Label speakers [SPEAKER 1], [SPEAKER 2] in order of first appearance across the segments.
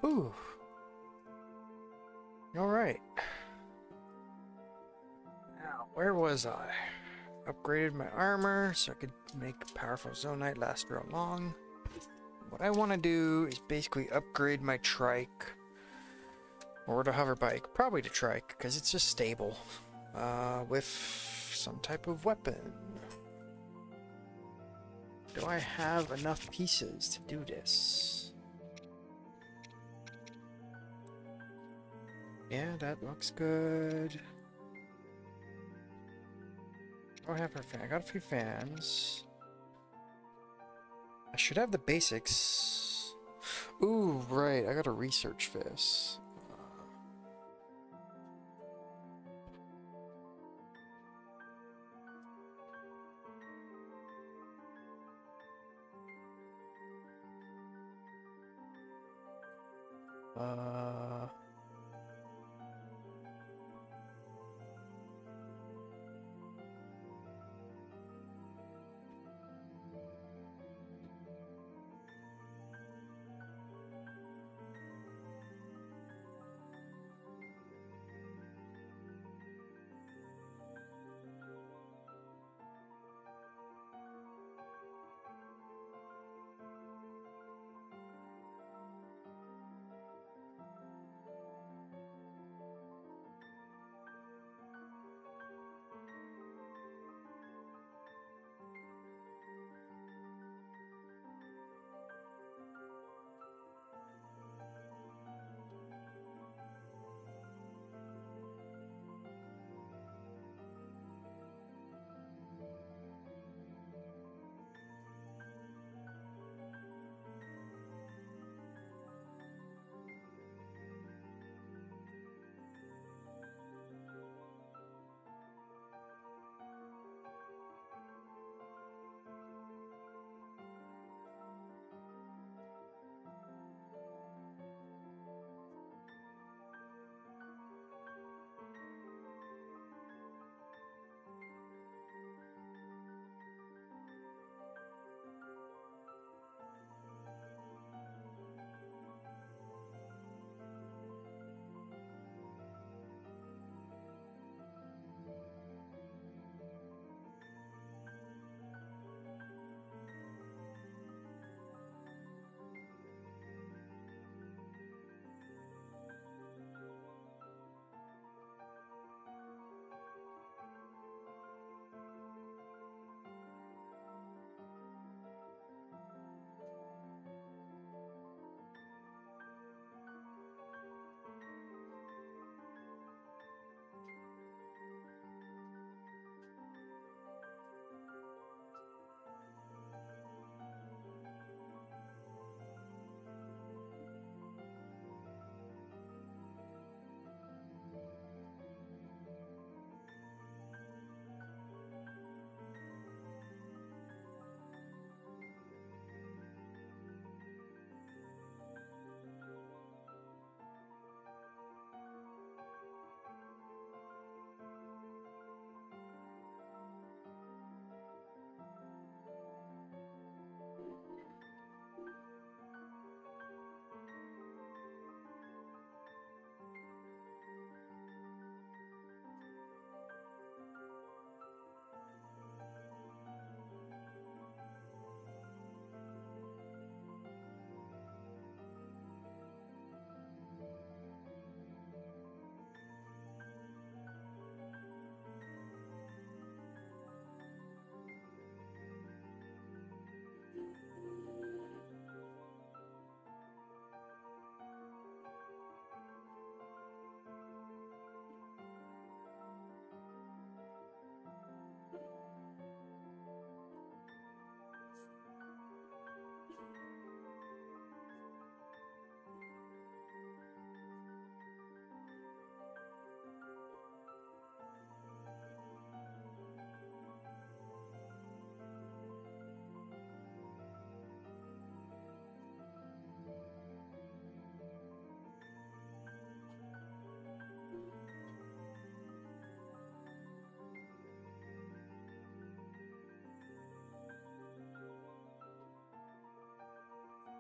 [SPEAKER 1] Ooh. Alright. Now, where was I? Upgraded my armor so I could make powerful Zonite last real long. What I want to do is basically upgrade my trike or the hover bike, probably the trike because it's just stable, with some type of weapon. Do I have enough pieces to do this? Yeah, that looks good. Oh, I have a fan. I got a few fans. I should have the basics. Ooh, right. I gotta research this. Uh,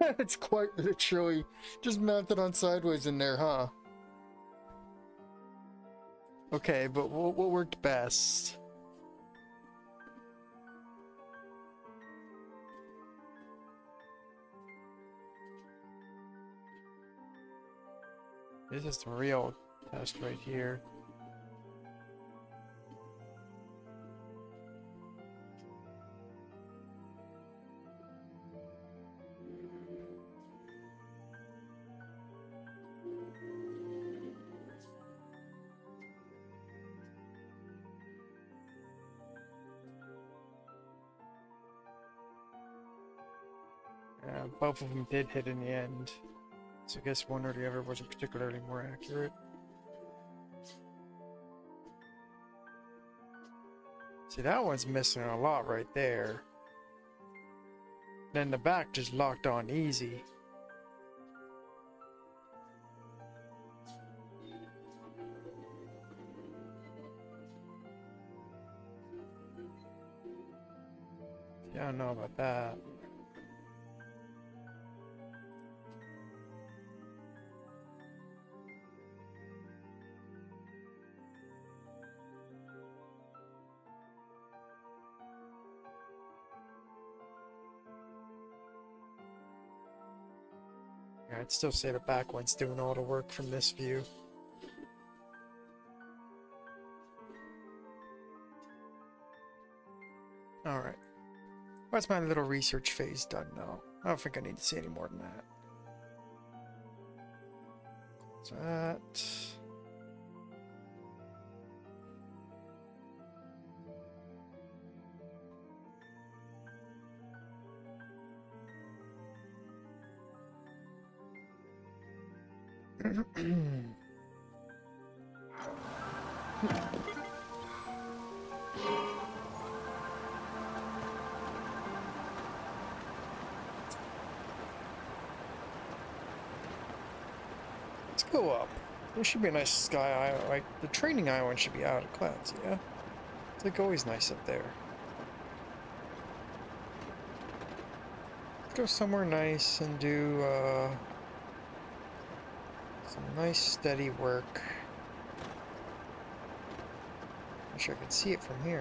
[SPEAKER 2] It's quite literally just mounted on sideways in there, huh? Okay, but what worked best?
[SPEAKER 1] This is the real test right here. Both of them did hit in the end. So I guess one or the other wasn't particularly more accurate. See, that one's missing a lot right there. Then the back just locked on easy. Yeah, I don't know about that. Yeah, I'd still say the back one's doing all the work from this view. Alright. That's my little research phase done now. I don't think I need to see any more than that. So that... Let's go up. There should be a nice sky island. Like, the training island should be out of clouds, yeah? It's like always nice up there. Let's go somewhere nice and do some nice steady work. Wish I could see it from here.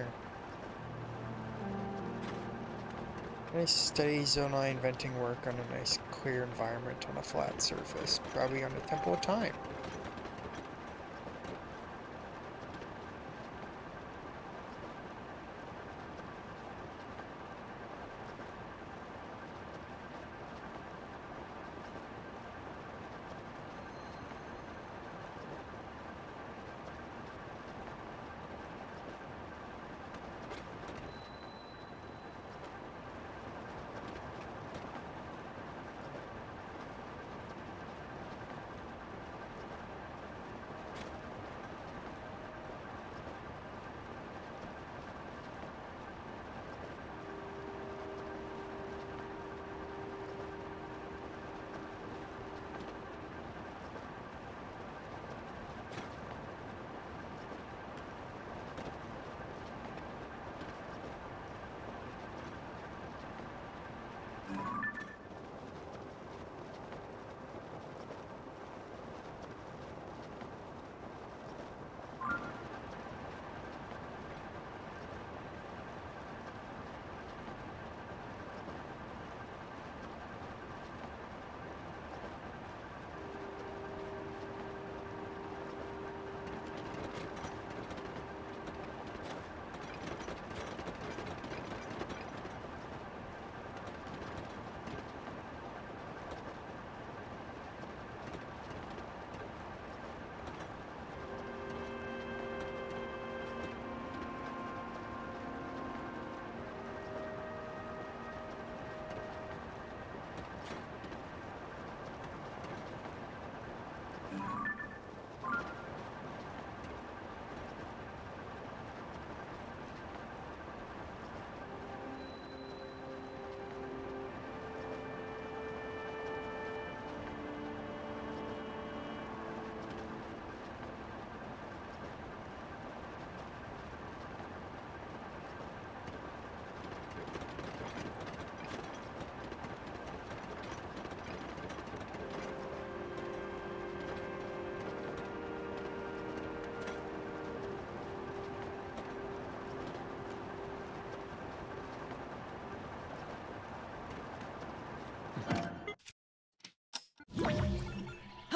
[SPEAKER 1] Nice steady Zonai inventing work on a nice clear environment on a flat surface, probably on the Temple of Time.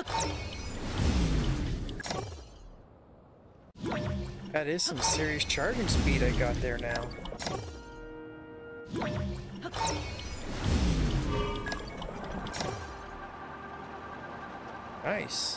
[SPEAKER 1] That is some serious charging speed I got there now. Nice.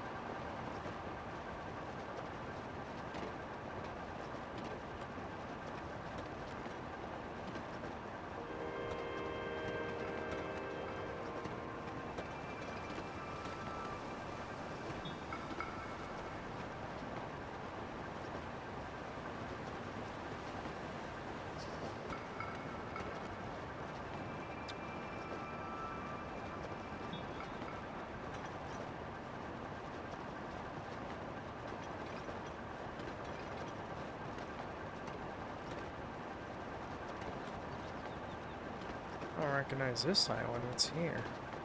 [SPEAKER 1] I don't recognize this island. What's here?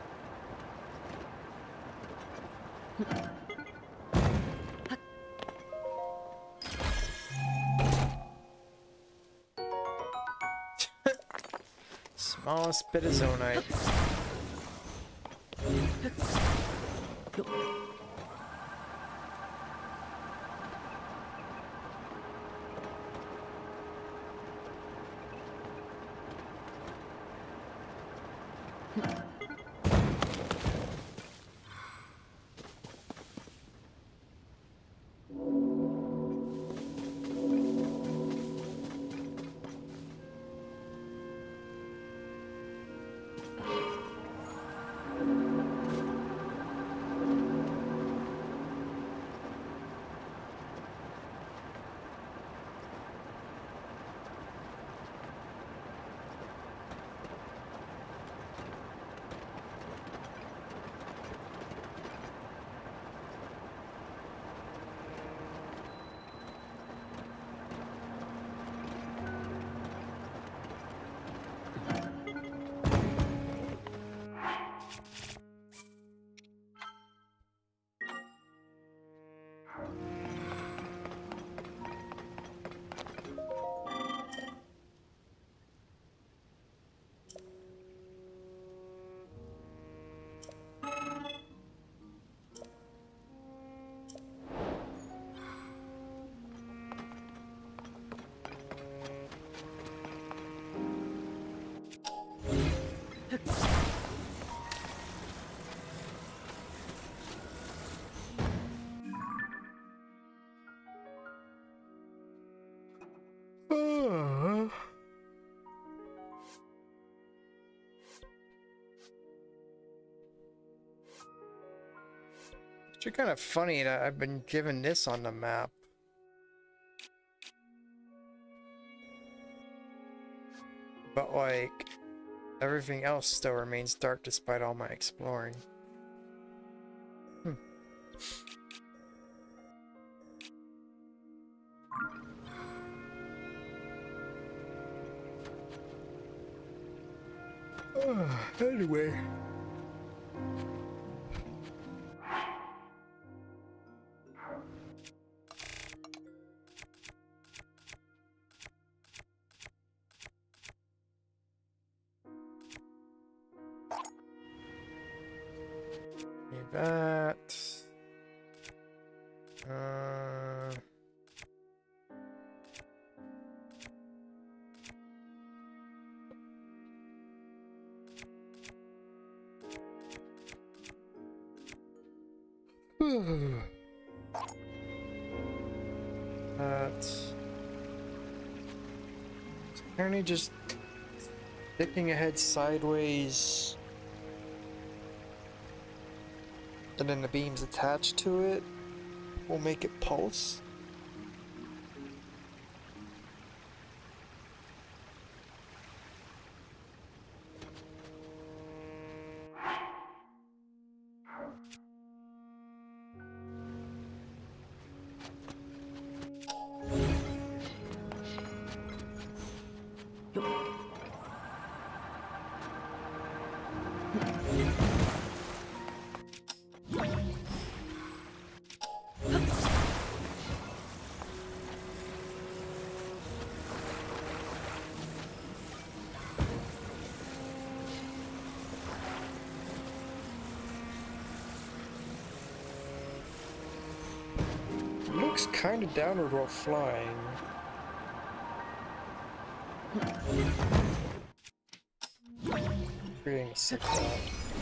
[SPEAKER 1] Smallest bit of zonite. It's kind of funny that I've been given this on the map. But like, everything else still remains dark despite all my exploring. Anyway. That. That's apparently just sticking ahead sideways, and then the beams attached to it will make it pulse. looks kind of downward while flying. Creating a sick thought.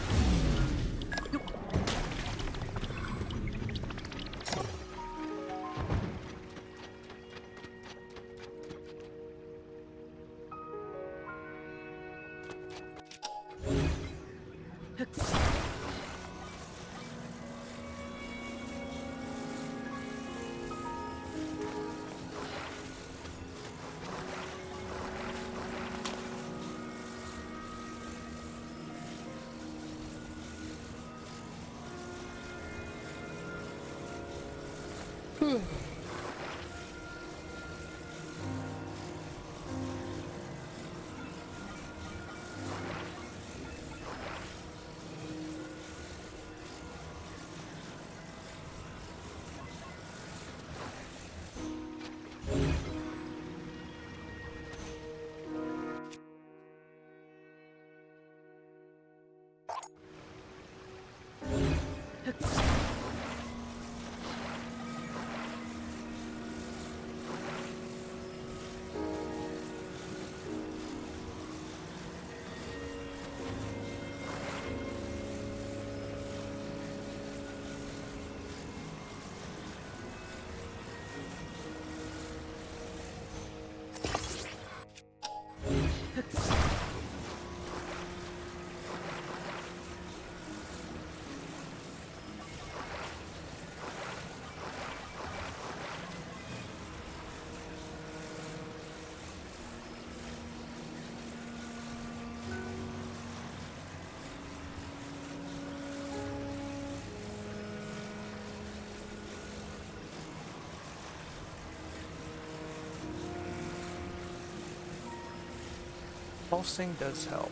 [SPEAKER 1] Pulsing does help.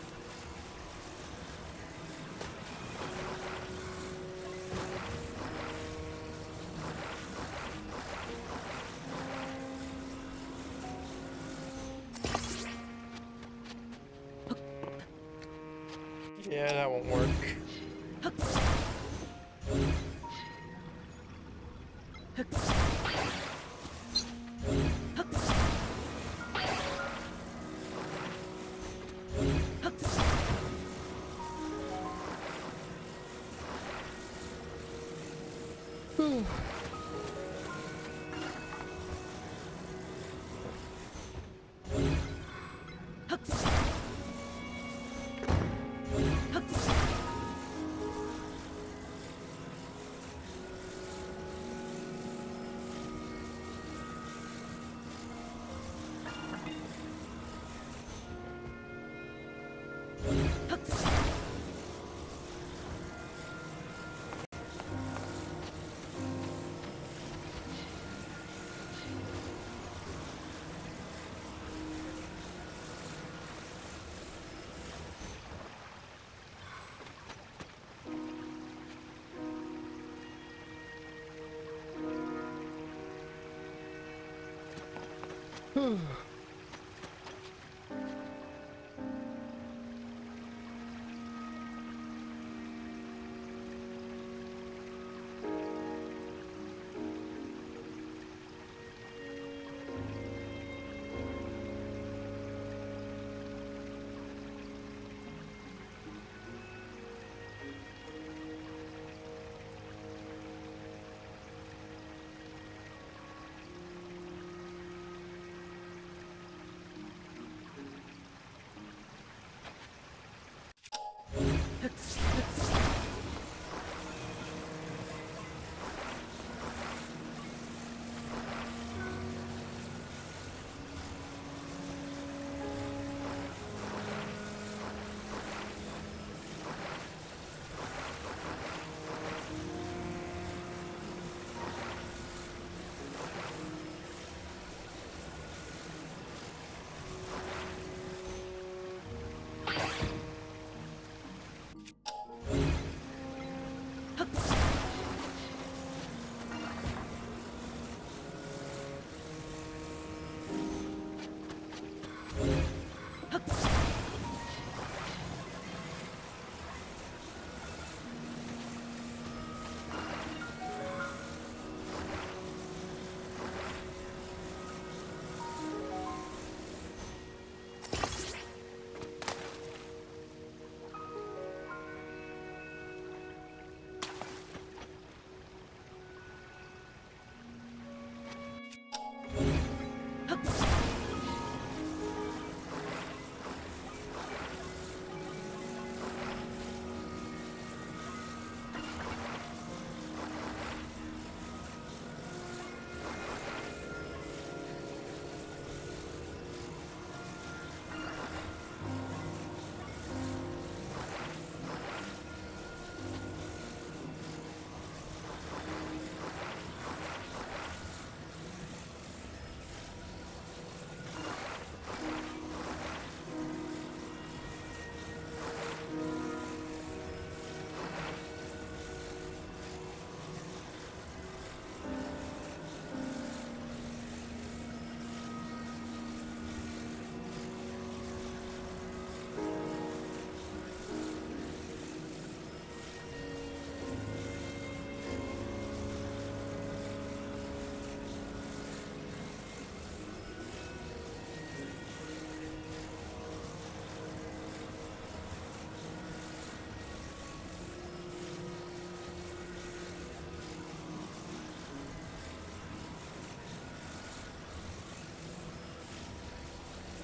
[SPEAKER 1] Yeah, that won't work.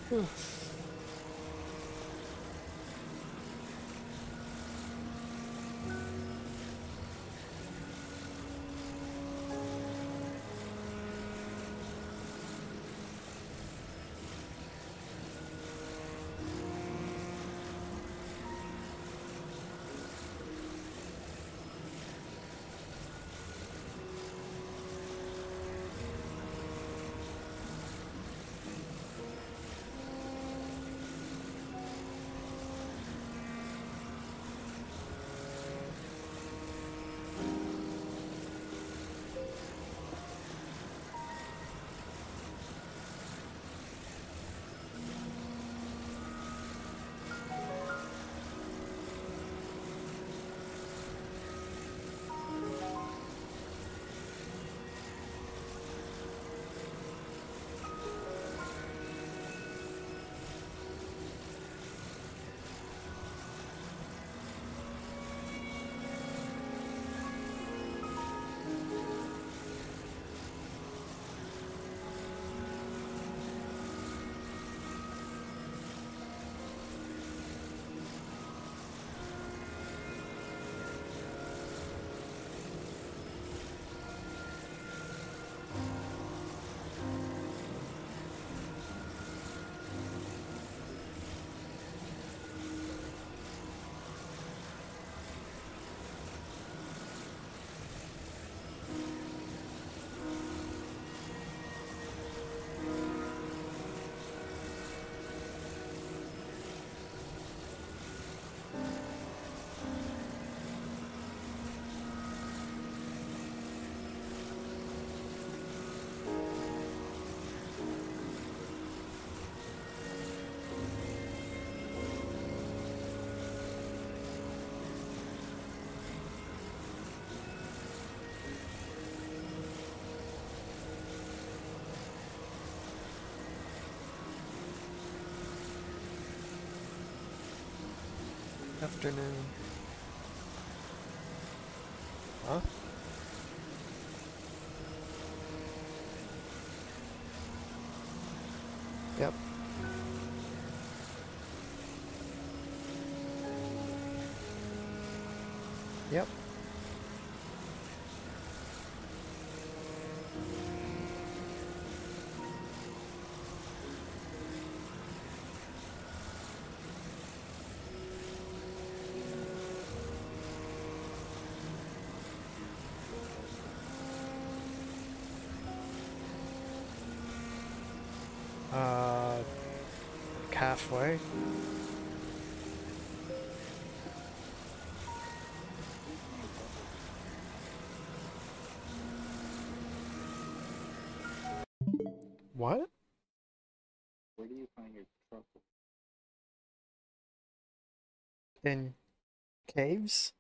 [SPEAKER 1] Afternoon.
[SPEAKER 2] Huh?
[SPEAKER 1] Yep. Yep. Halfway.
[SPEAKER 2] What?
[SPEAKER 3] Where do you find your truffle?
[SPEAKER 1] In caves?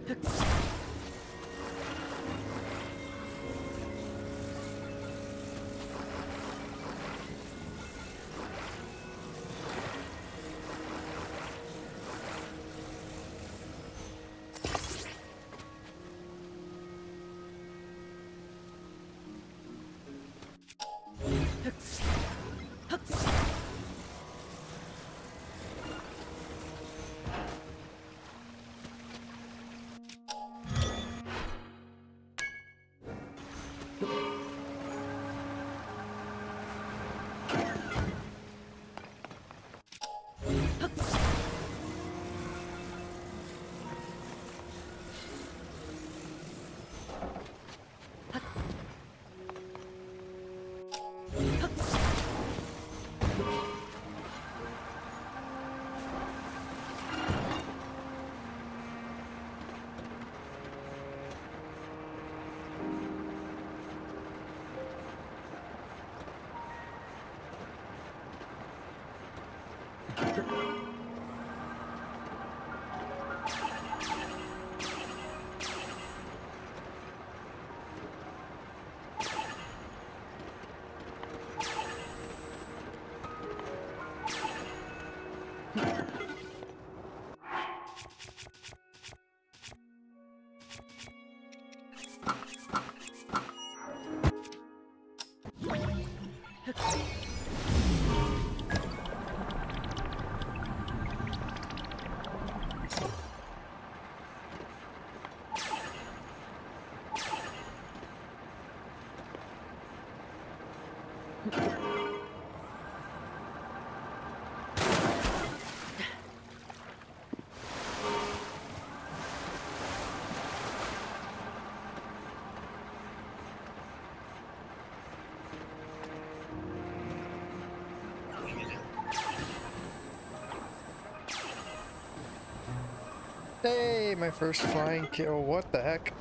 [SPEAKER 1] Hey, my first flying kill. What the heck?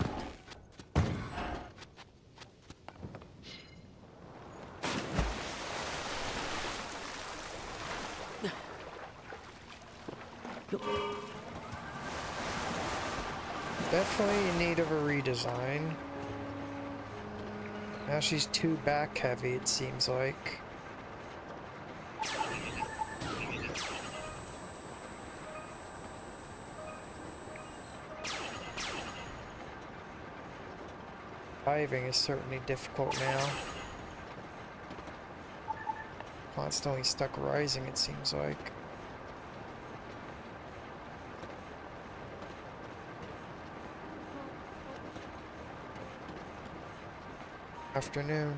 [SPEAKER 1] Definitely in need of a redesign. Now she's too back heavy, it seems like. Diving is certainly difficult now. Constantly stuck rising, it seems like. Afternoon.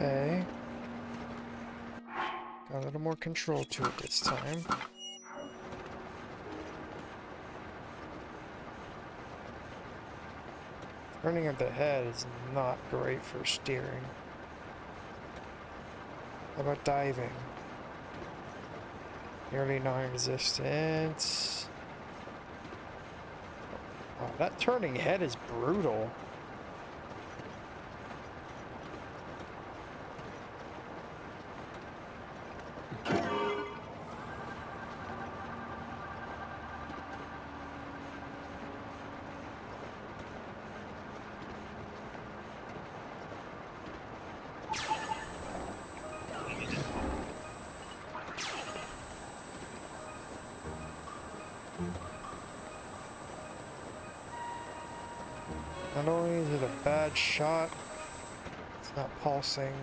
[SPEAKER 1] Okay. Got a little more control to it this time. Turning of the head is not great for steering. How about diving? Nearly non-existent. Wow, that turning head is brutal. Not only is it a bad shot, it's not pulsing.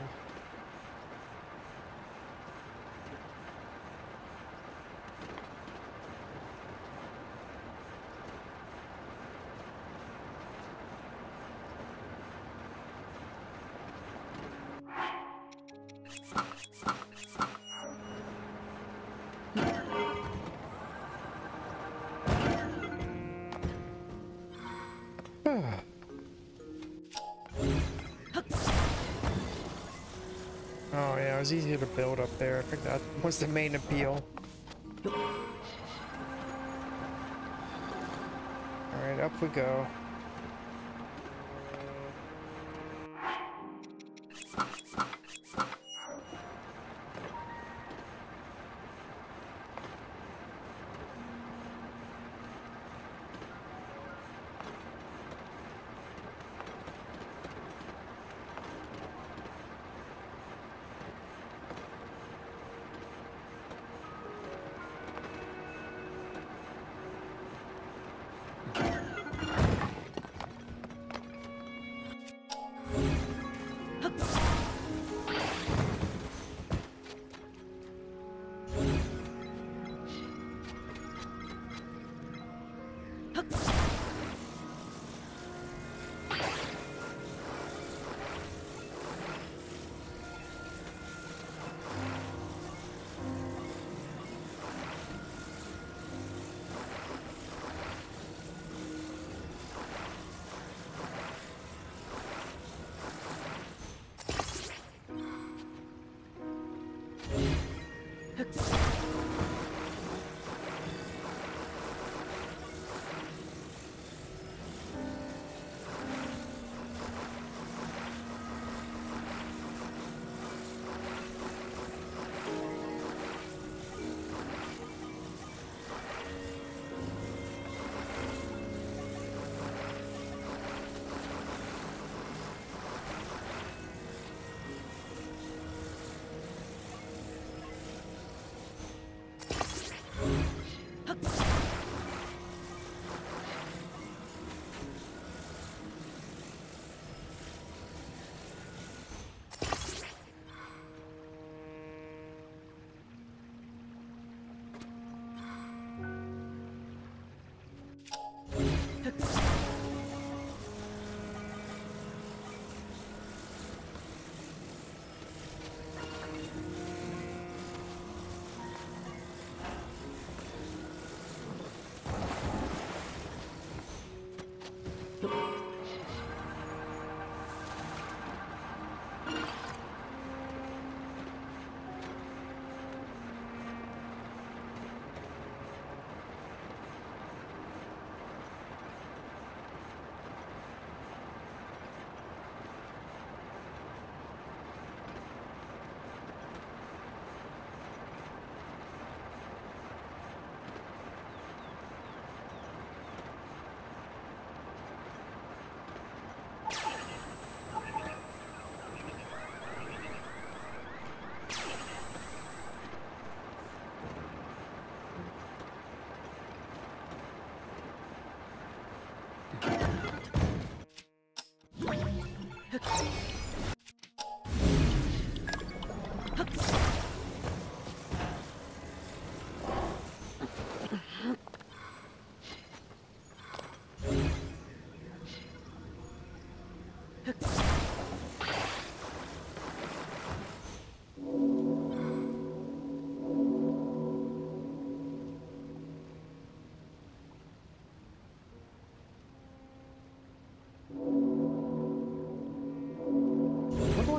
[SPEAKER 1] Oh yeah, it was easier to build up there. I think that was the main appeal. Alright, up we go.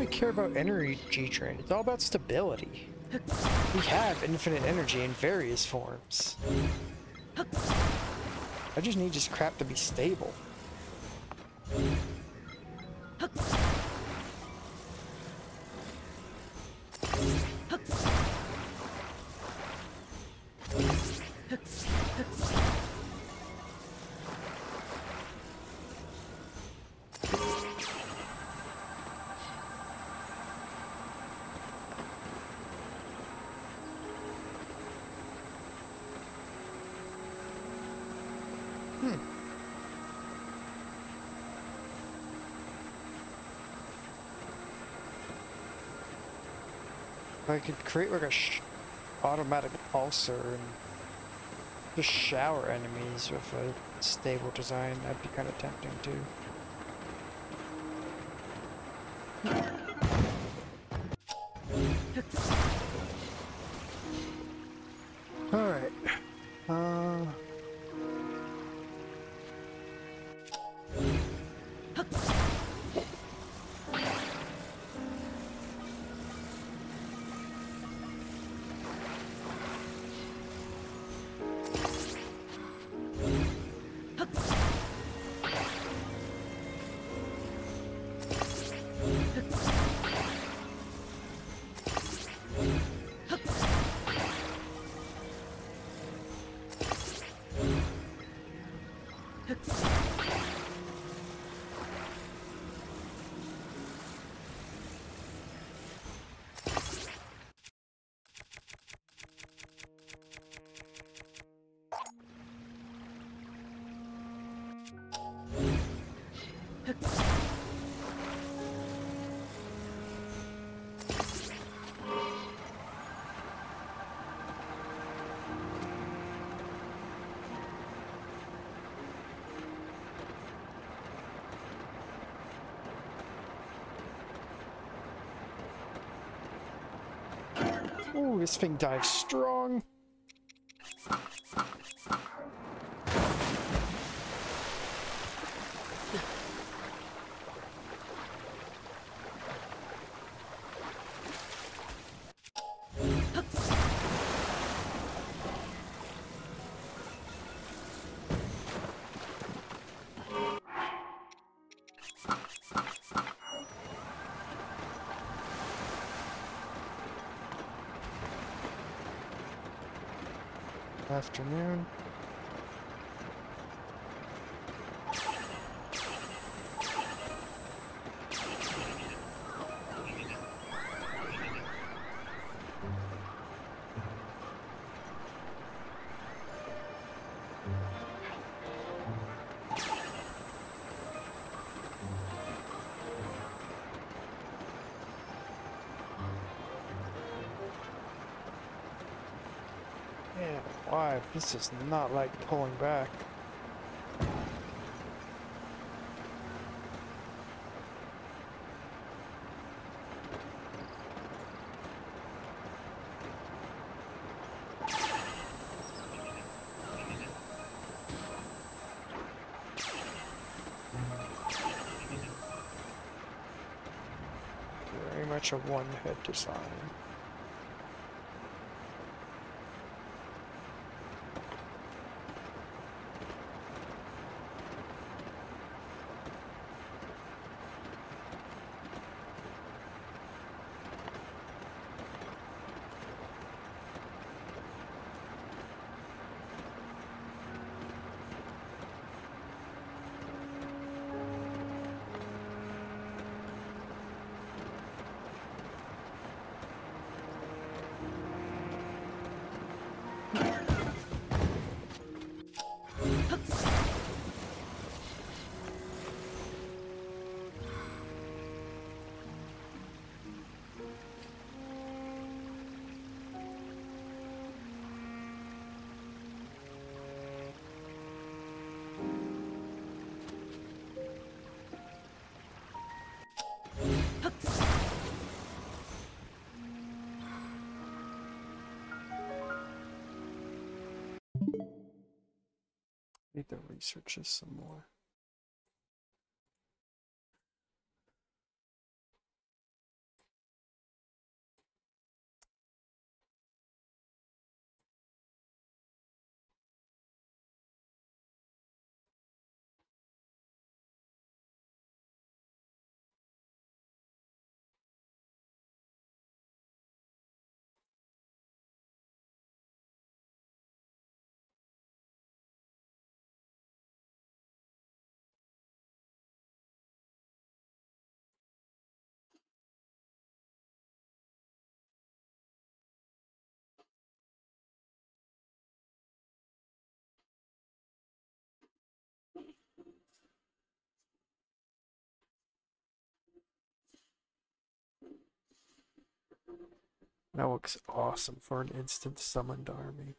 [SPEAKER 1] care about energy drain. It's all about stability. We have infinite energy in various forms. I just need this crap to be stable. I could create like a automatic pulsar and just shower enemies with a stable design. That'd be kind of tempting too. All right. Ooh, this thing dives strong. Afternoon. Man, why? This is not like pulling back. Very much a one-head design. Need to research this some more. That looks awesome for an instant summoned army.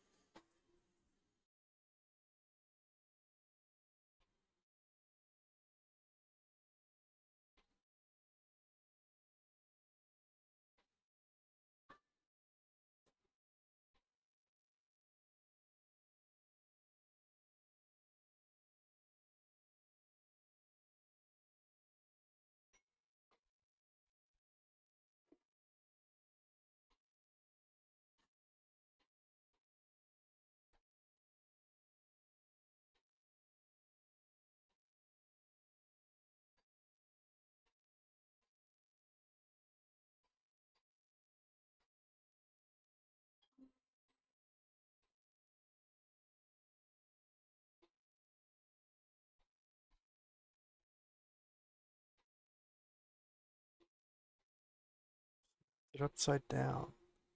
[SPEAKER 1] It upside down.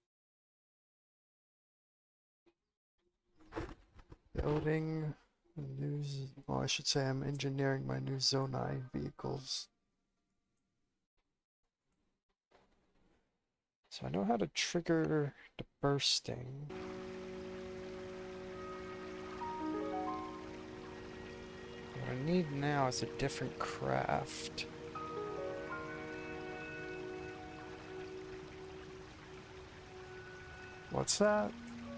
[SPEAKER 1] Building a new, well, I should say I'm engineering my new Zonai vehicles. So I know how to trigger the bursting. What I need now is a different craft. What's that?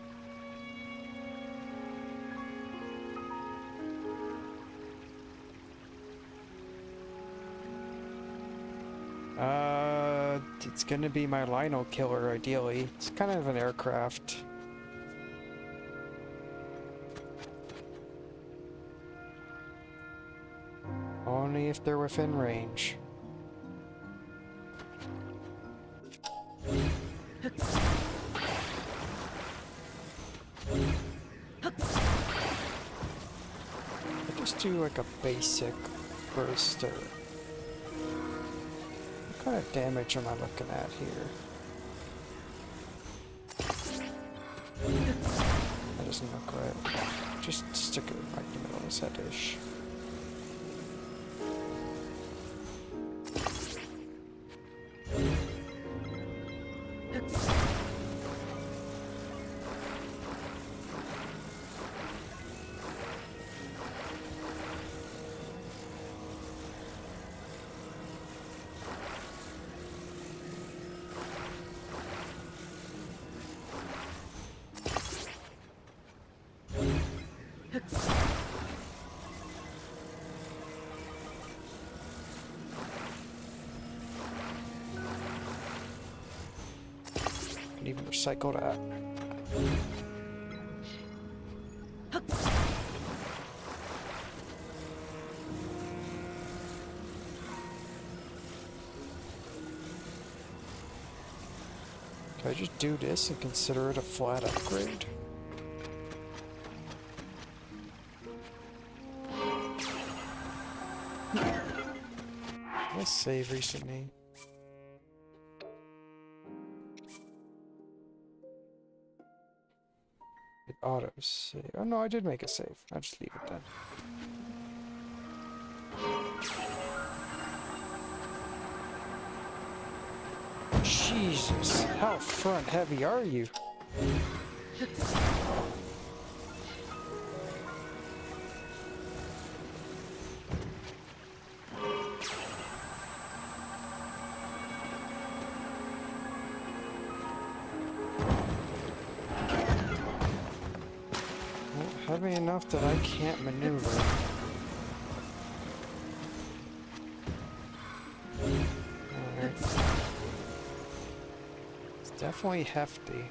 [SPEAKER 1] It's gonna be my Lino killer, ideally. It's kind of an aircraft. Only if they're within range. I just do like a basic burster. What kind of damage am I looking at here? That doesn't look right. Just stick it right in the middle of his head-ish. Can even recycle that. Can I just do this and consider it a flat upgrade? Let's save recently. It auto save. Oh no, I did make a save. I'll just leave it then. Jesus, how front heavy are you? Heavy enough that I can't maneuver. Alright. It's definitely hefty.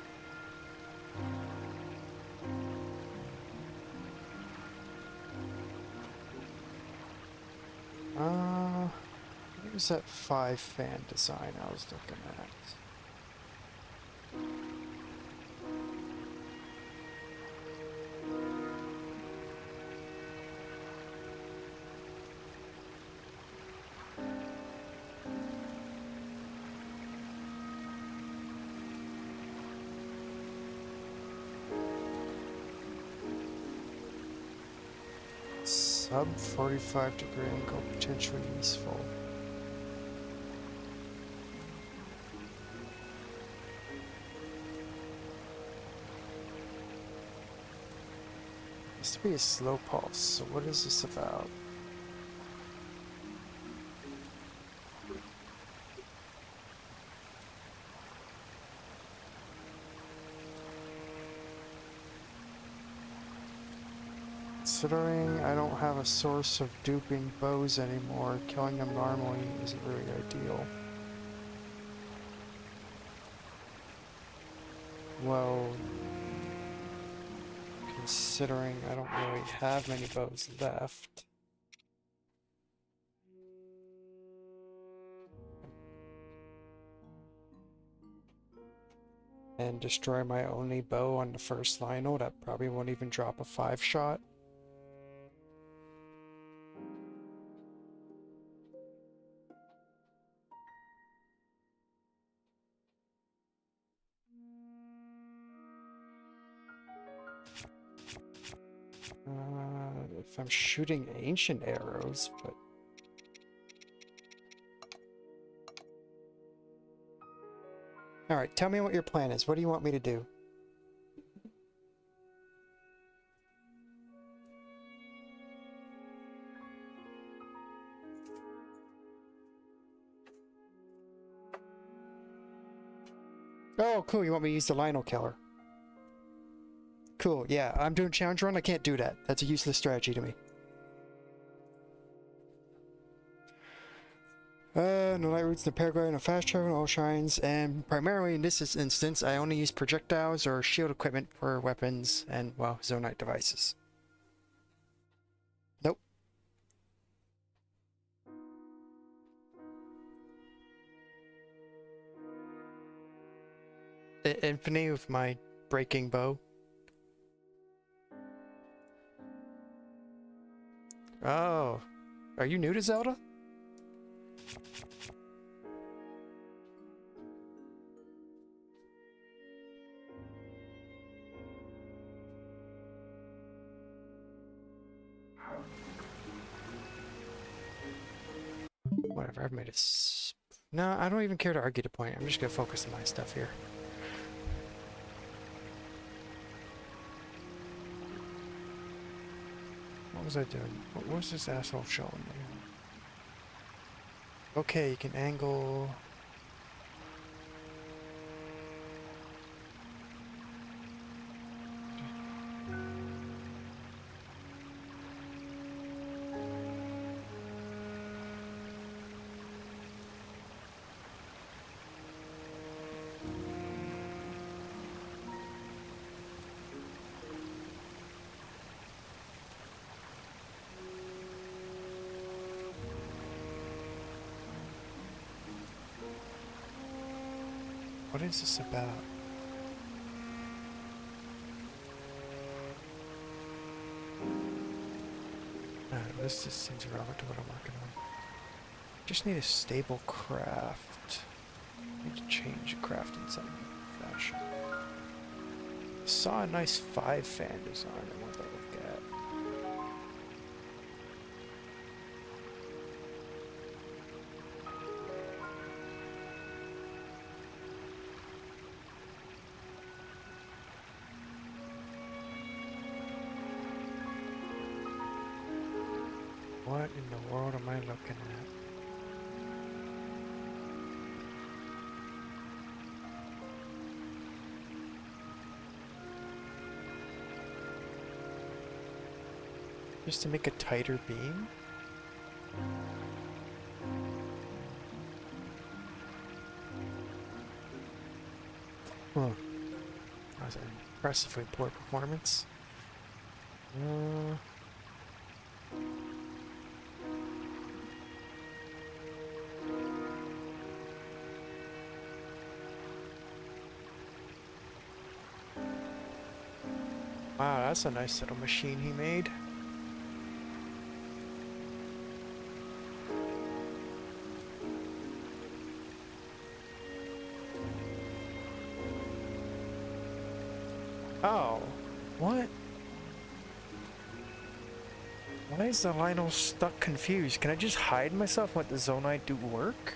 [SPEAKER 1] What was that 5-fan design I was looking at? Sub 45-degree angle, potentially useful. This to be a slow pulse, so what is this about? Considering I don't have a source of duping bows anymore, killing them normally isn't really ideal. Well, considering I don't really have many bows left. And destroy my only bow on the first Lionel, that probably won't even drop a 5-shot. If I'm shooting ancient arrows, but... Alright, tell me what your plan is. What do you want me to do? Oh, cool. You want me to use the Lionel Killer. Cool, yeah. I'm doing challenge run. I can't do that. That's a useless strategy to me. No light routes, no paragliding, no fast travel, no all shines, and primarily in this instance, I only use projectiles or shield equipment for weapons and, well, Zonite devices. Nope. Infinity with my breaking bow. Oh. Are you new to Zelda? Whatever, I've made it. No, I don't even care to argue the point. I'm just gonna focus on my stuff here. What was I doing? What was this asshole showing me? Okay, you can angle... What is this about? This just seems relevant to what I'm working on. Just need a stable craft. Need to change a craft in some fashion. Saw a nice 5-fan design I want to look at. What in the world am I looking at? Just to make a tighter beam? Huh. That was an impressively poor performance. Wow, that's a nice little machine he made. Oh, what? Why is the Lionel stuck confused? Can I just hide myself and let the Zonite do work?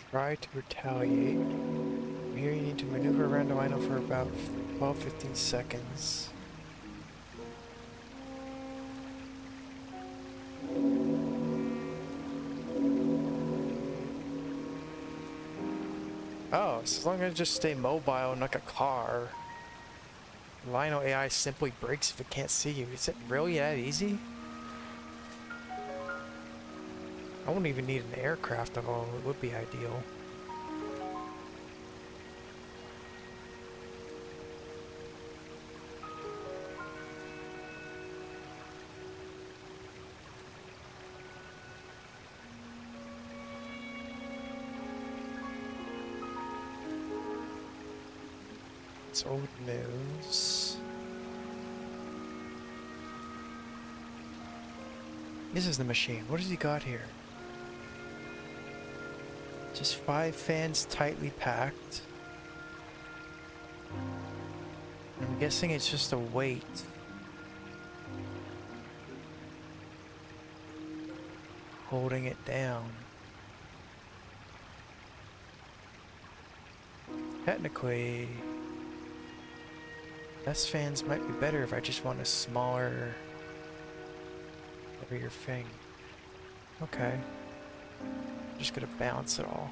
[SPEAKER 1] Try to retaliate. Here you need to maneuver around the Lino for about 12-15 seconds. Oh, so as long as I just stay mobile and like a car. Lino AI simply brakes if it can't see you. Is it really that easy? I wouldn't even need an aircraft at all. It would be ideal. It's old news. This is the machine. What has he got here? Just 5 fans tightly packed. I'm guessing it's just a weight. Holding it down. Technically, less fans might be better if I just want a smaller, heavier thing. Okay. Just gonna bounce it all.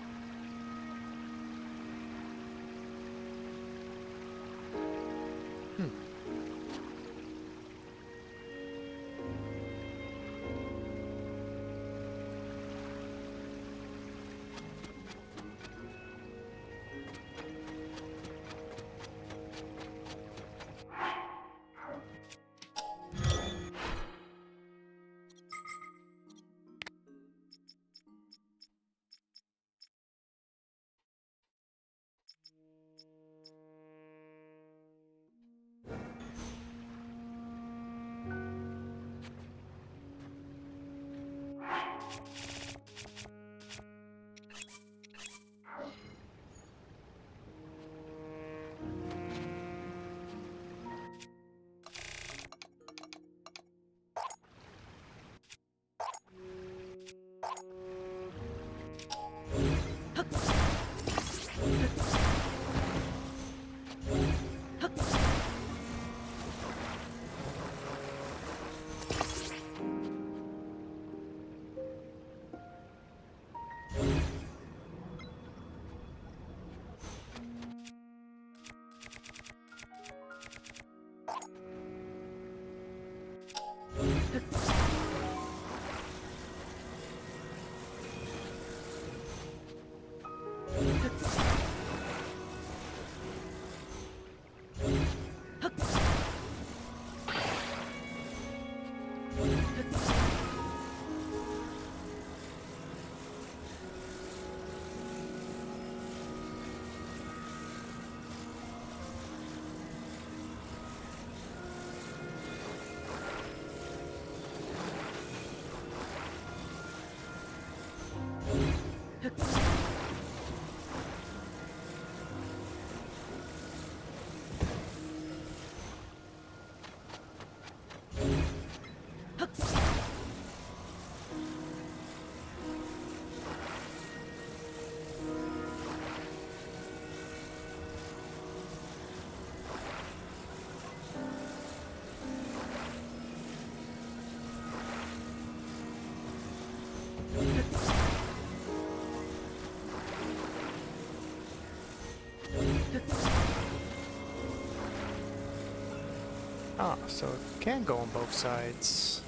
[SPEAKER 1] Ah, so it can go on both sides.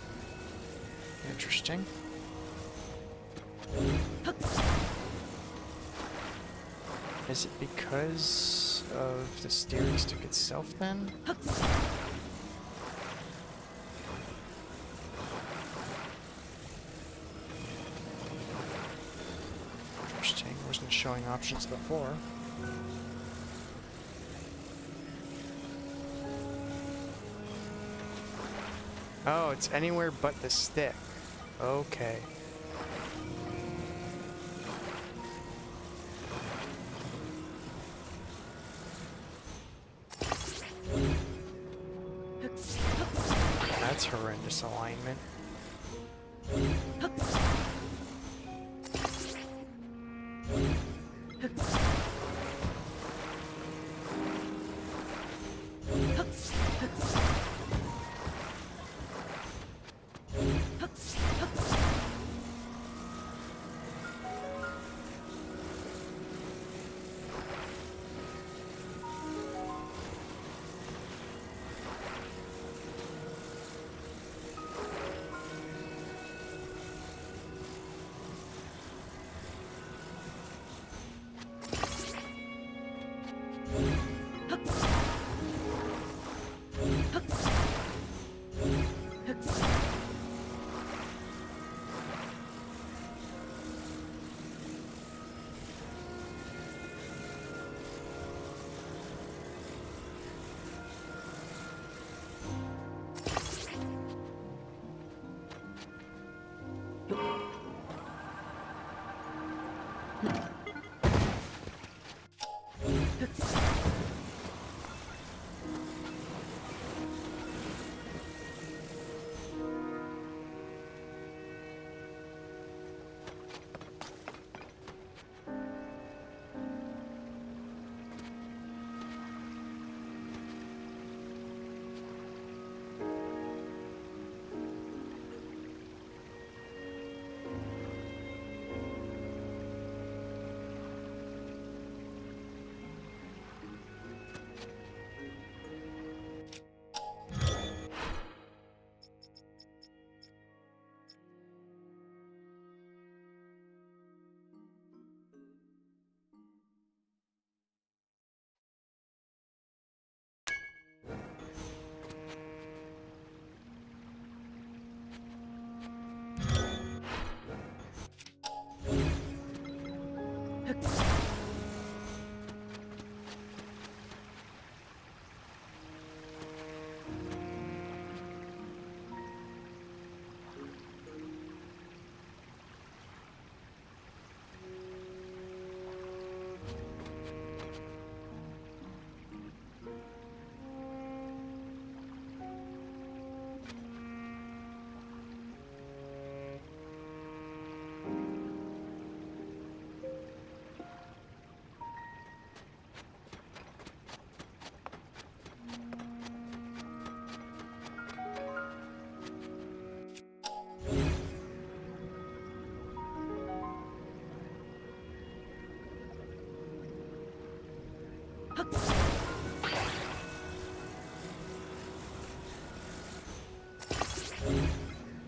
[SPEAKER 1] Interesting. Is it because of the steering stick itself then? Interesting, wasn't showing options before. Oh, it's anywhere but the stick. Okay. That's horrendous alignment.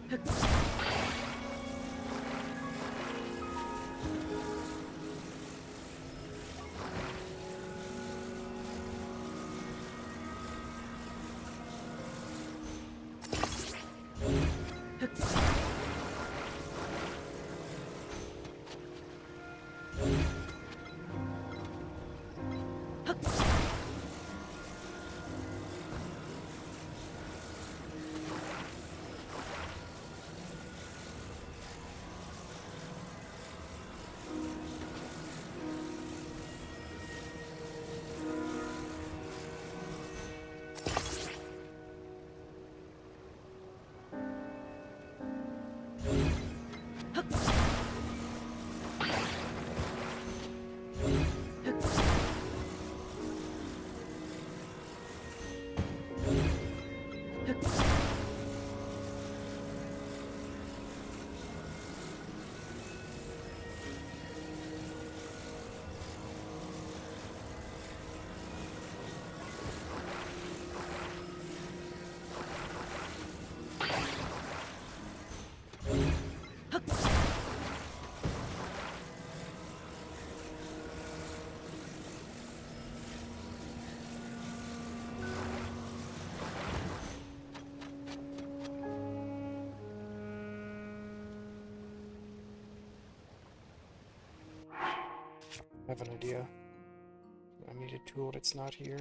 [SPEAKER 1] I have an idea. I need a tool that's not here.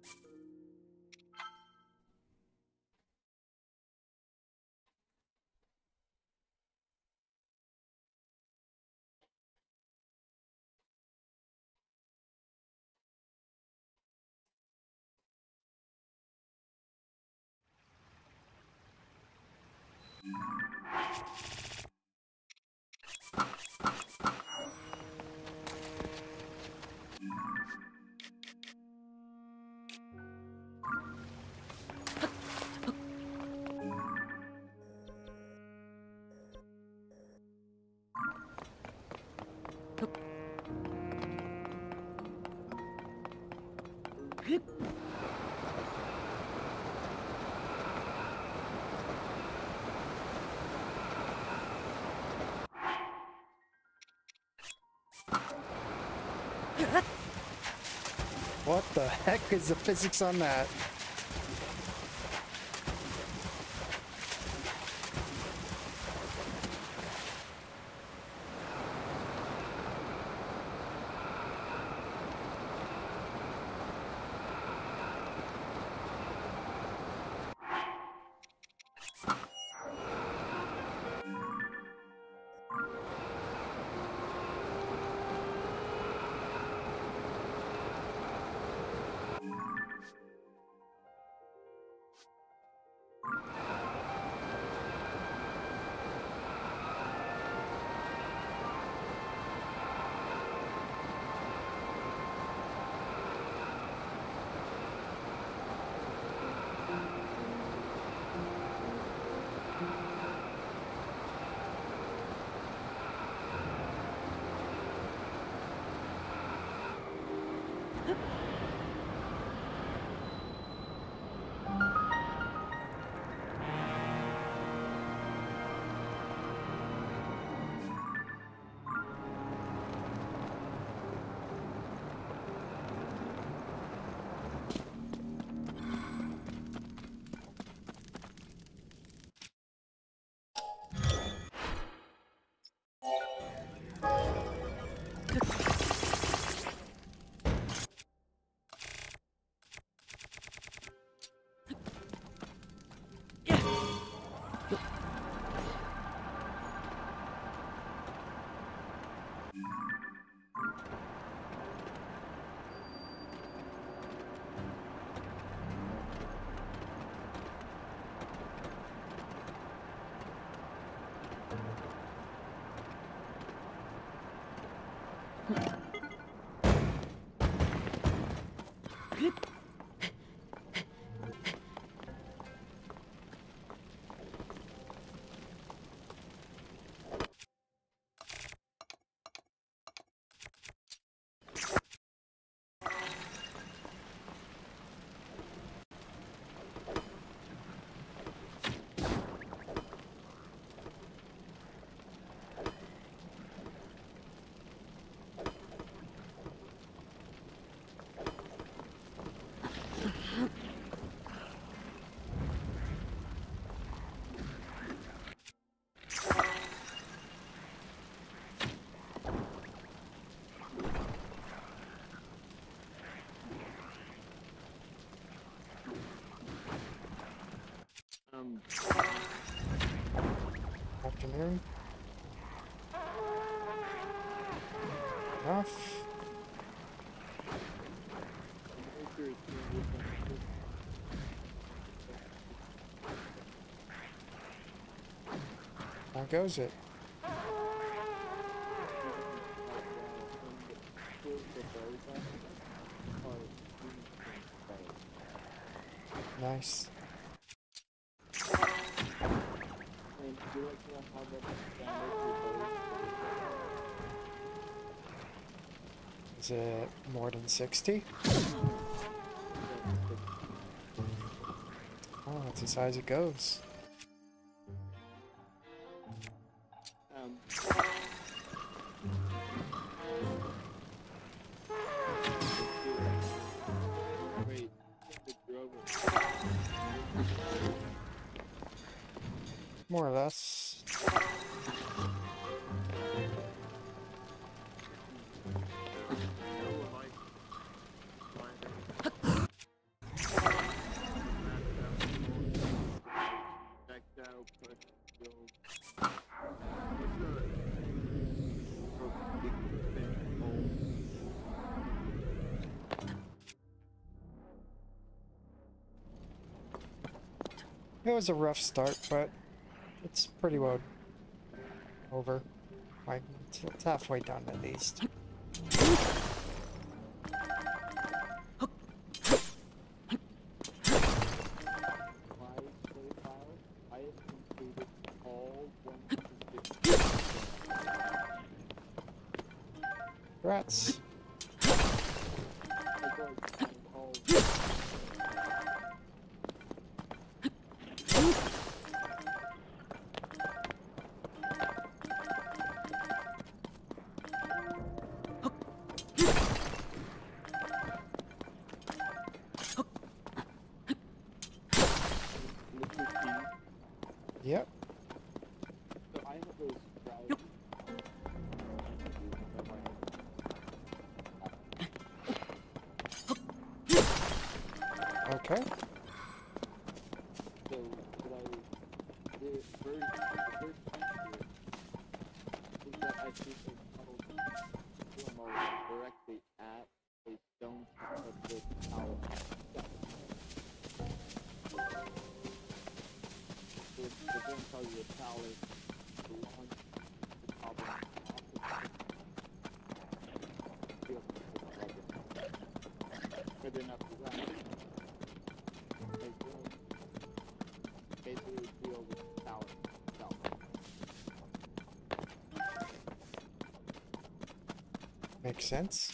[SPEAKER 1] What the heck is the physics on that? Afternoon. Enough. How goes it? Nice. Is it more than 60? Oh, that's as high as it goes. More or less. It was a rough start, but it's pretty well over. Like, it's halfway done at least. Rats. Yep.
[SPEAKER 3] So I have those
[SPEAKER 1] Okay.
[SPEAKER 3] So what I did first, the first feature is that I shoot a tunnel directly at a stone of the tower. So the stone tells you the tower belongs to the top of the but then after that, basically deal with the tower itself.
[SPEAKER 1] Makes sense.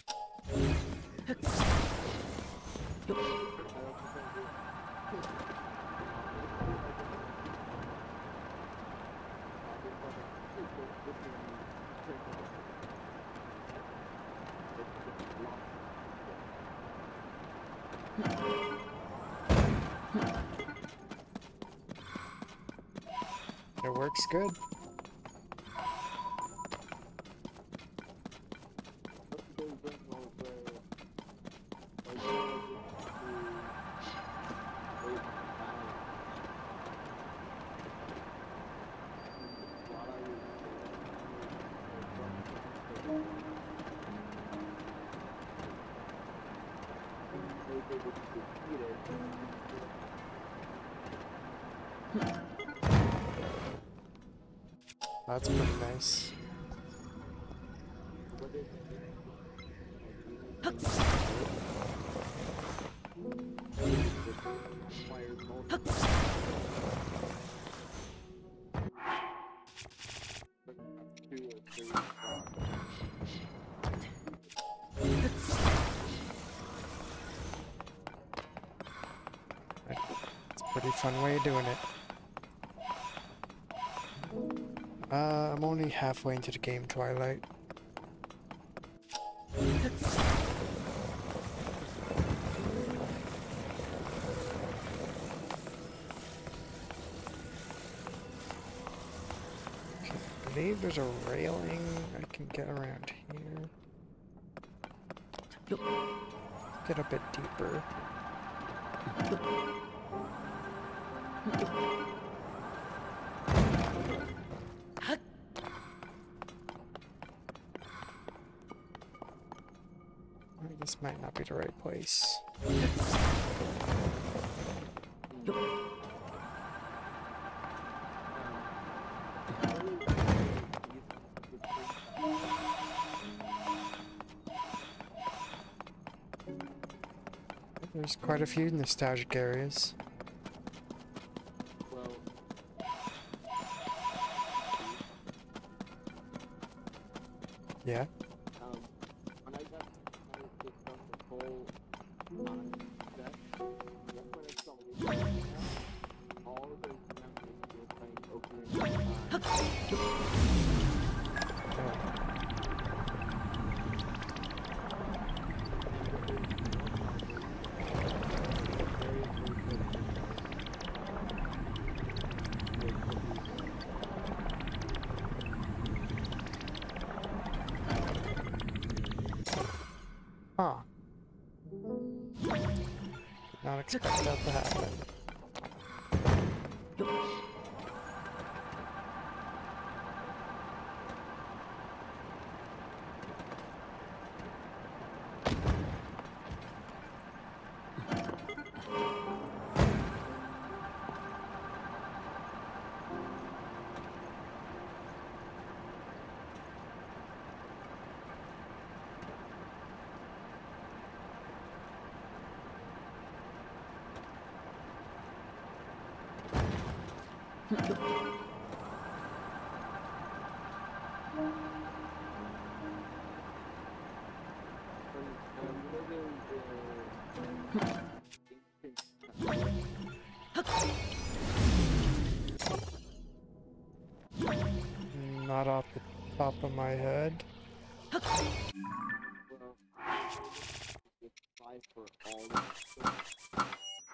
[SPEAKER 1] It works good. That's pretty nice. It's a pretty fun way of doing it. I'm only halfway into the game, Twilight. I believe there's a railing I can get around here. Get a bit deeper. This might not be the right place. There's quite a few nostalgic areas.
[SPEAKER 3] Well,
[SPEAKER 1] Yeah.
[SPEAKER 3] when I got started to from the whole set, that's when I saw all of those memories were playing Ocarina of
[SPEAKER 1] Huh. Did not expect that to happen. Not off the top of my head.
[SPEAKER 3] well, just apply for all of them.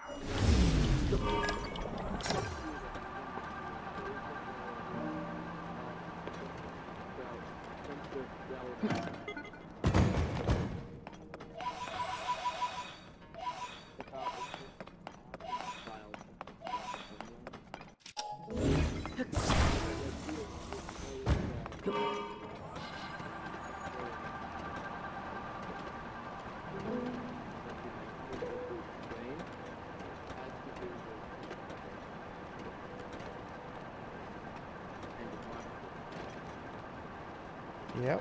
[SPEAKER 1] Yep.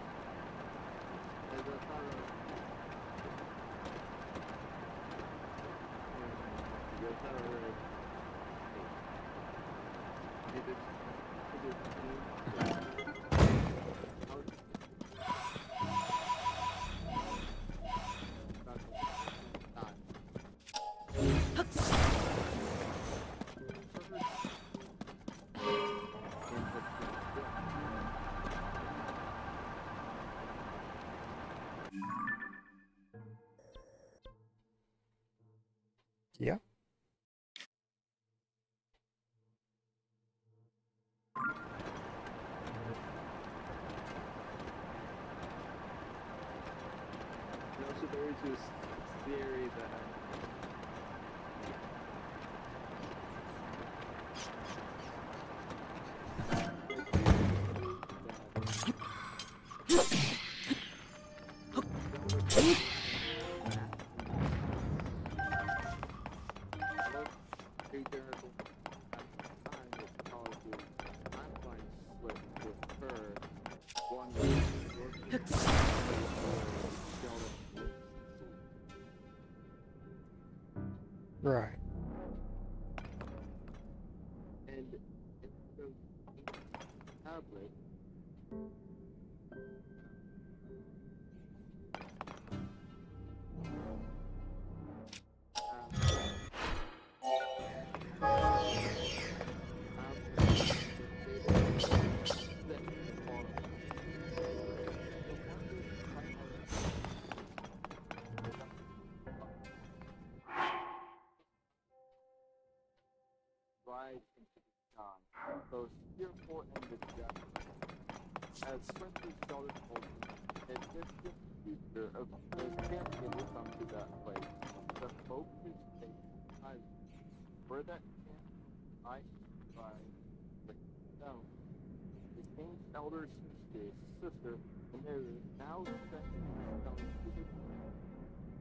[SPEAKER 1] Yep.
[SPEAKER 3] Also, there is this theory that
[SPEAKER 1] Right.
[SPEAKER 3] and so tablet rise into the sky, both fearful and majestic. As Princess Zelda told me, a distant future of the champion will come to that place. The focus takes time. Where that champion might survive the stone. The king's elder sister, and there is now sent to the stone to the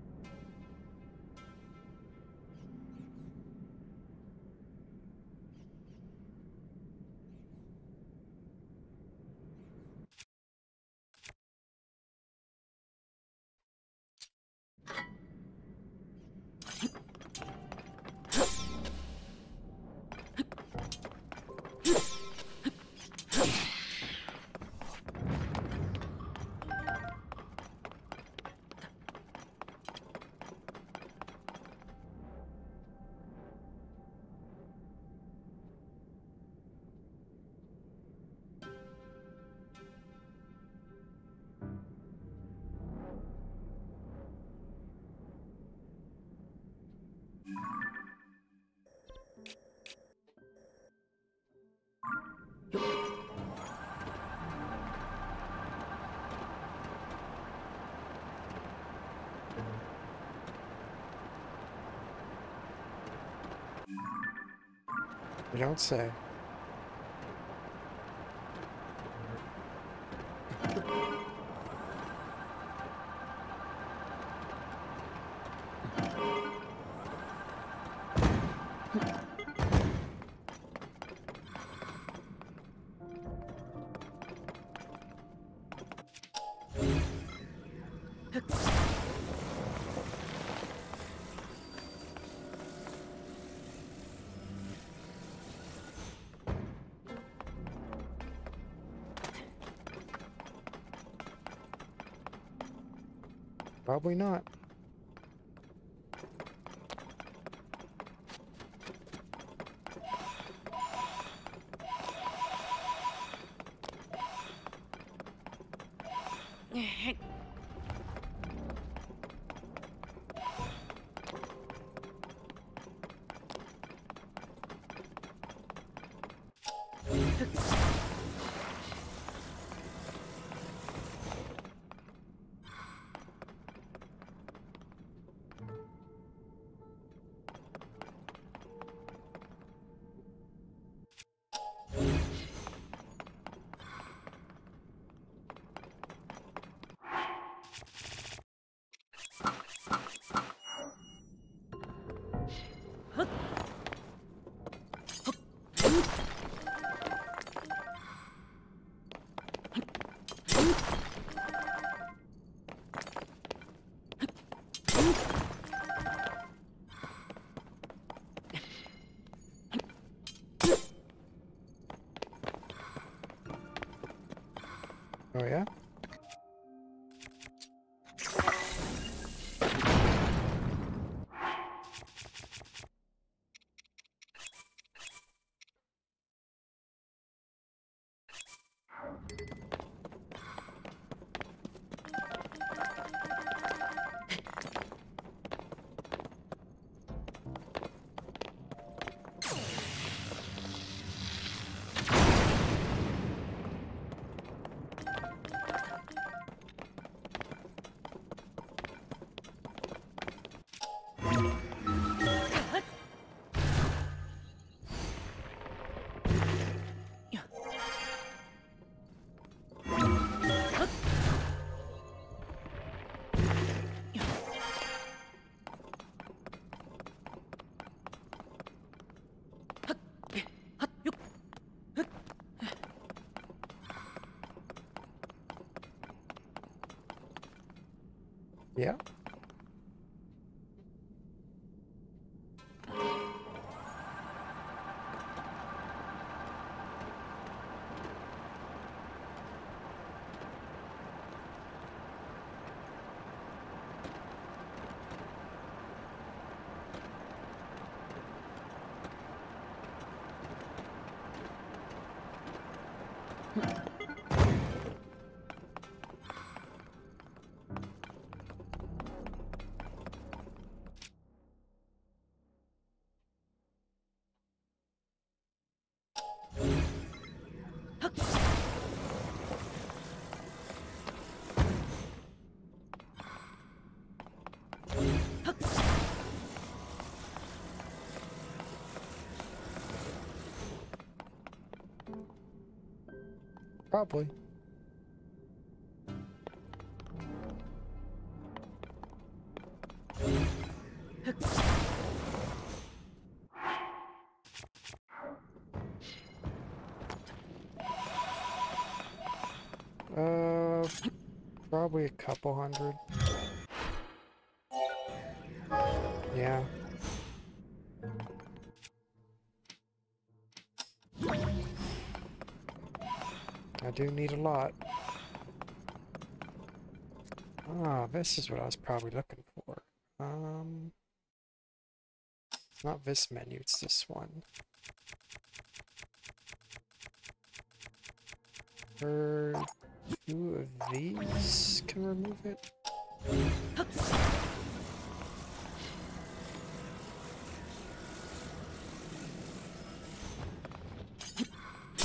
[SPEAKER 1] You don't say. Probably not. Oh yeah? Yeah. Probably. Probably a couple hundred. Yeah. I do need a lot. Ah, this is what I was probably looking for. It's not this menu, it's this one. Two of these can remove it.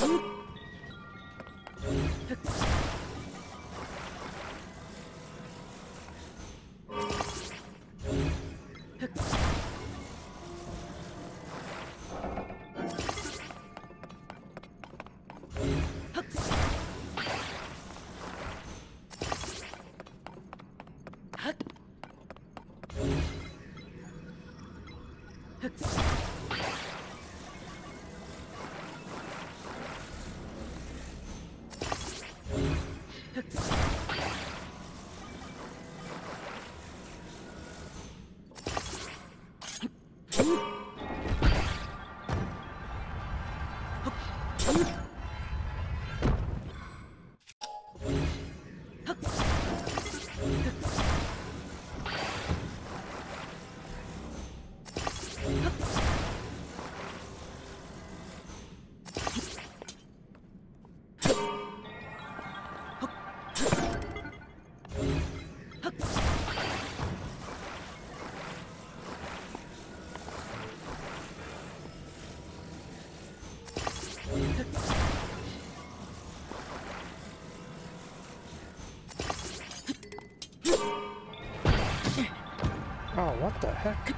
[SPEAKER 1] Oh, what the heck?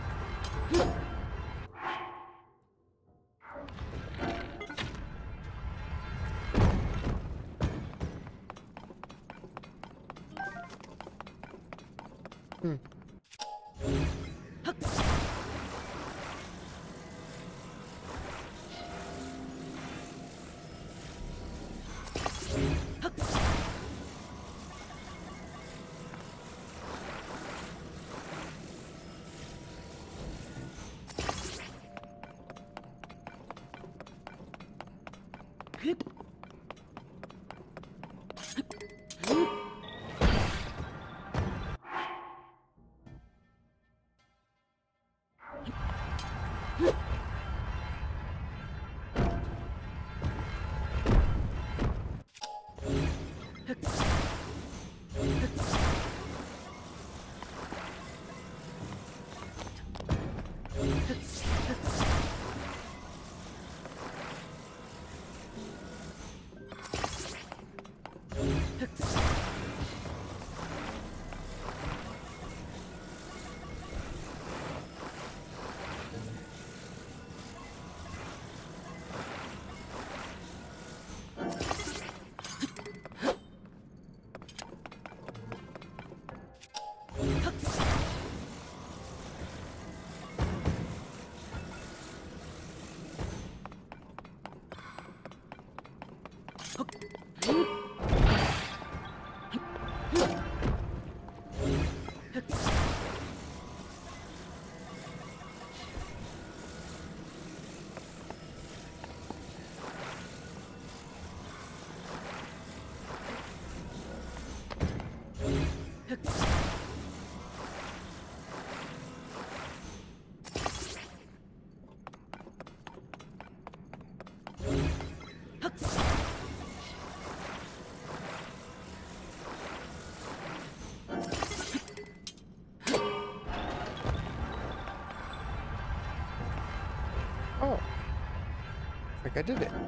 [SPEAKER 1] Oh, I think I did it.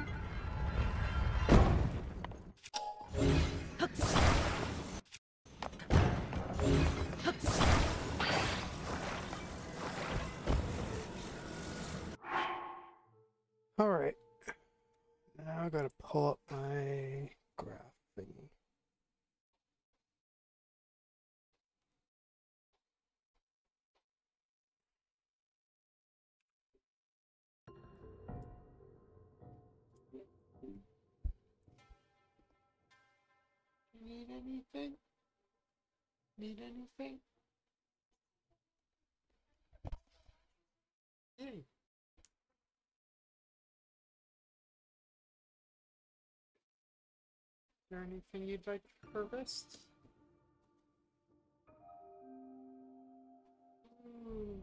[SPEAKER 1] All right, now I gotta pull up my graph thingy. Need anything? Need anything? Hey. Is there anything you'd like to harvest? Ooh,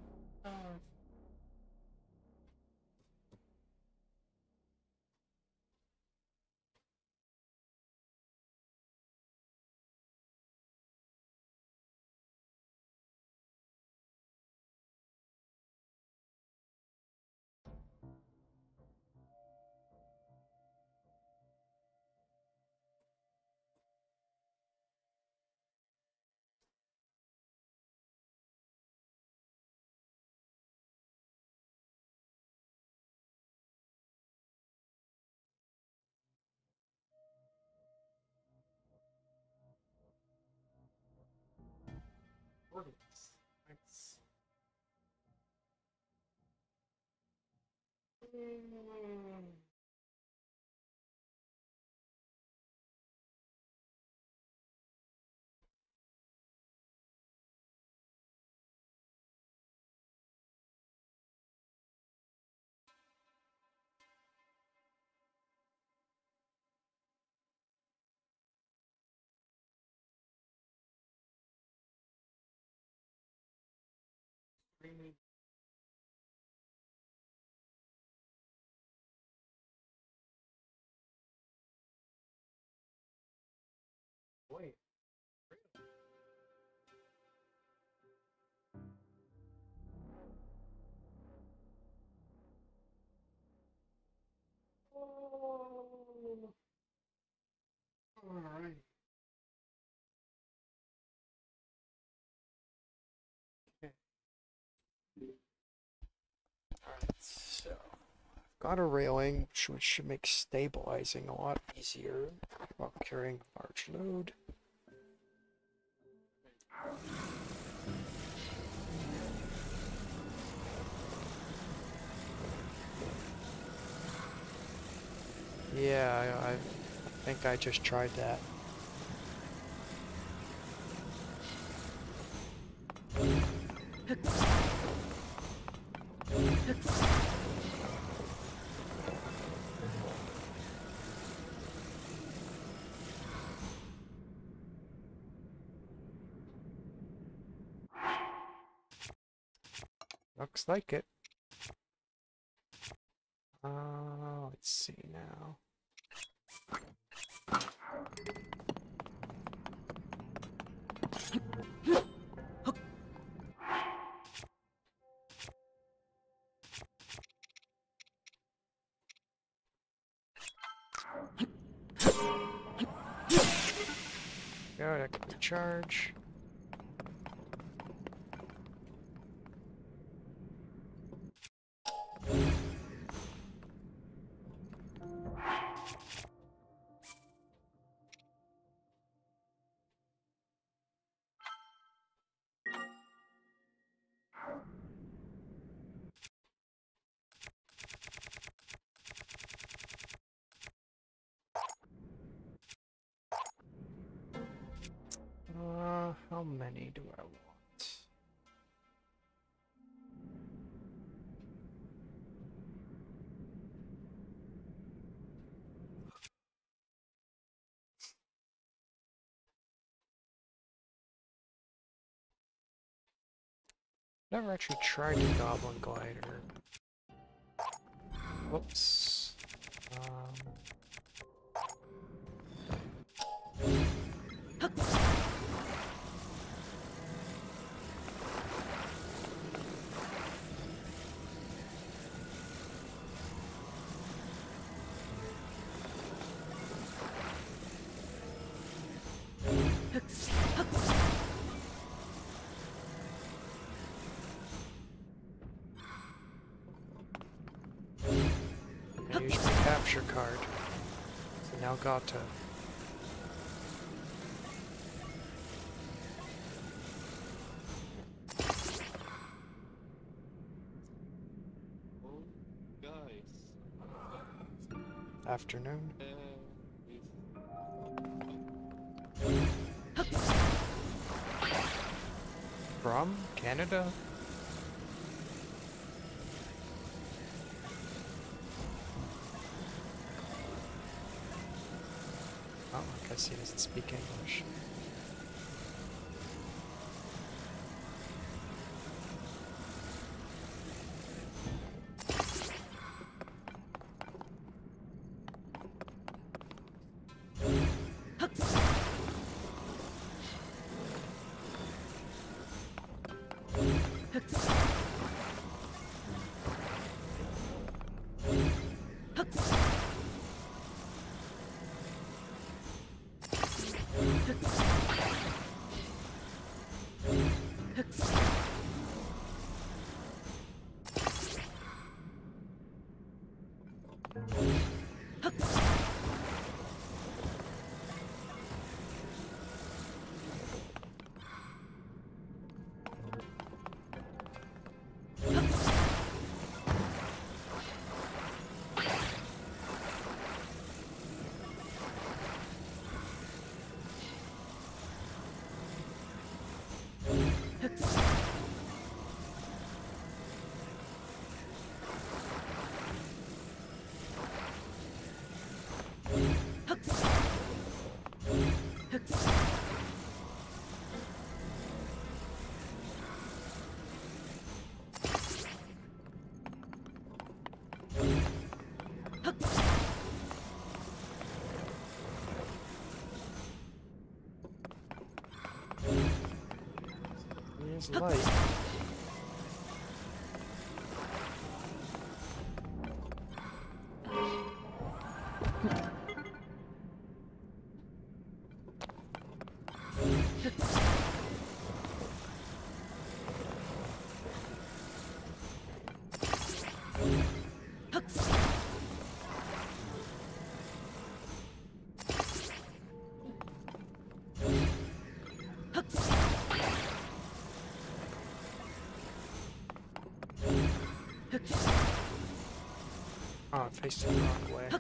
[SPEAKER 1] Portals. Nice. Really. Wait. Oh. Alright. Okay. Alright, so got a railing, which should make stabilizing a lot easier while carrying a large load. Yeah, I think I just tried that. Looks like it. Let's see now. Go, that can recharge. How many do I want? Never actually tried the Goblin Glider. Whoops. I used the capture card. So now got to.
[SPEAKER 3] Oh, guys.
[SPEAKER 1] Afternoon. From Canada? Oh, I guess he doesn't speak English. Feels light. Oh, I faced it the wrong way.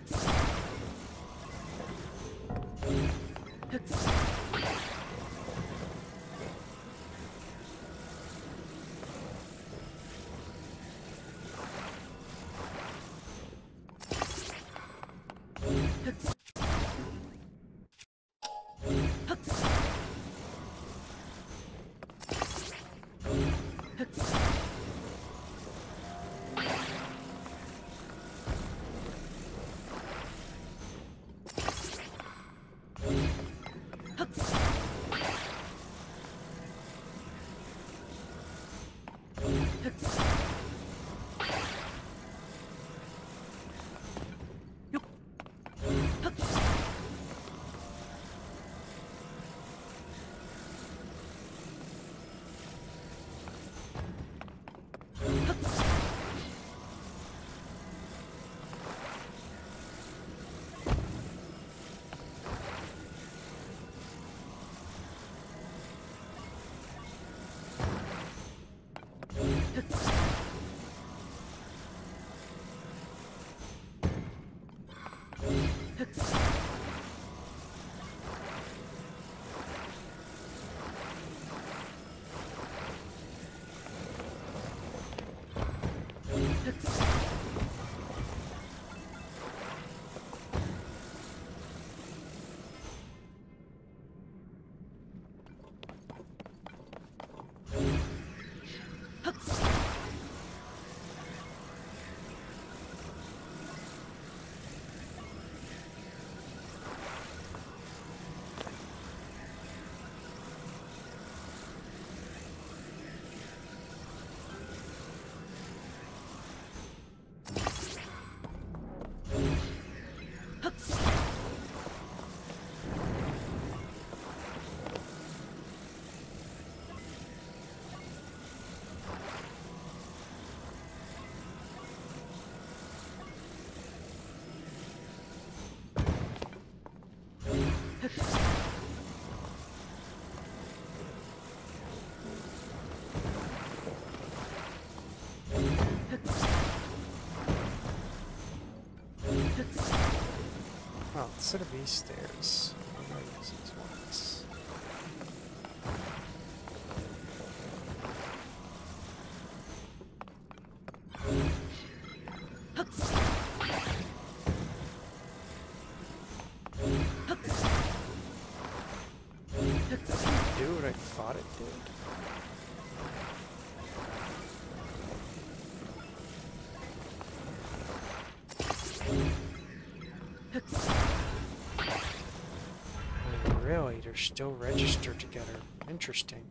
[SPEAKER 1] Well, instead of these stairs, I'm gonna use these ones. Did it do what I thought it did? Oh, really? They're still registered together. Interesting.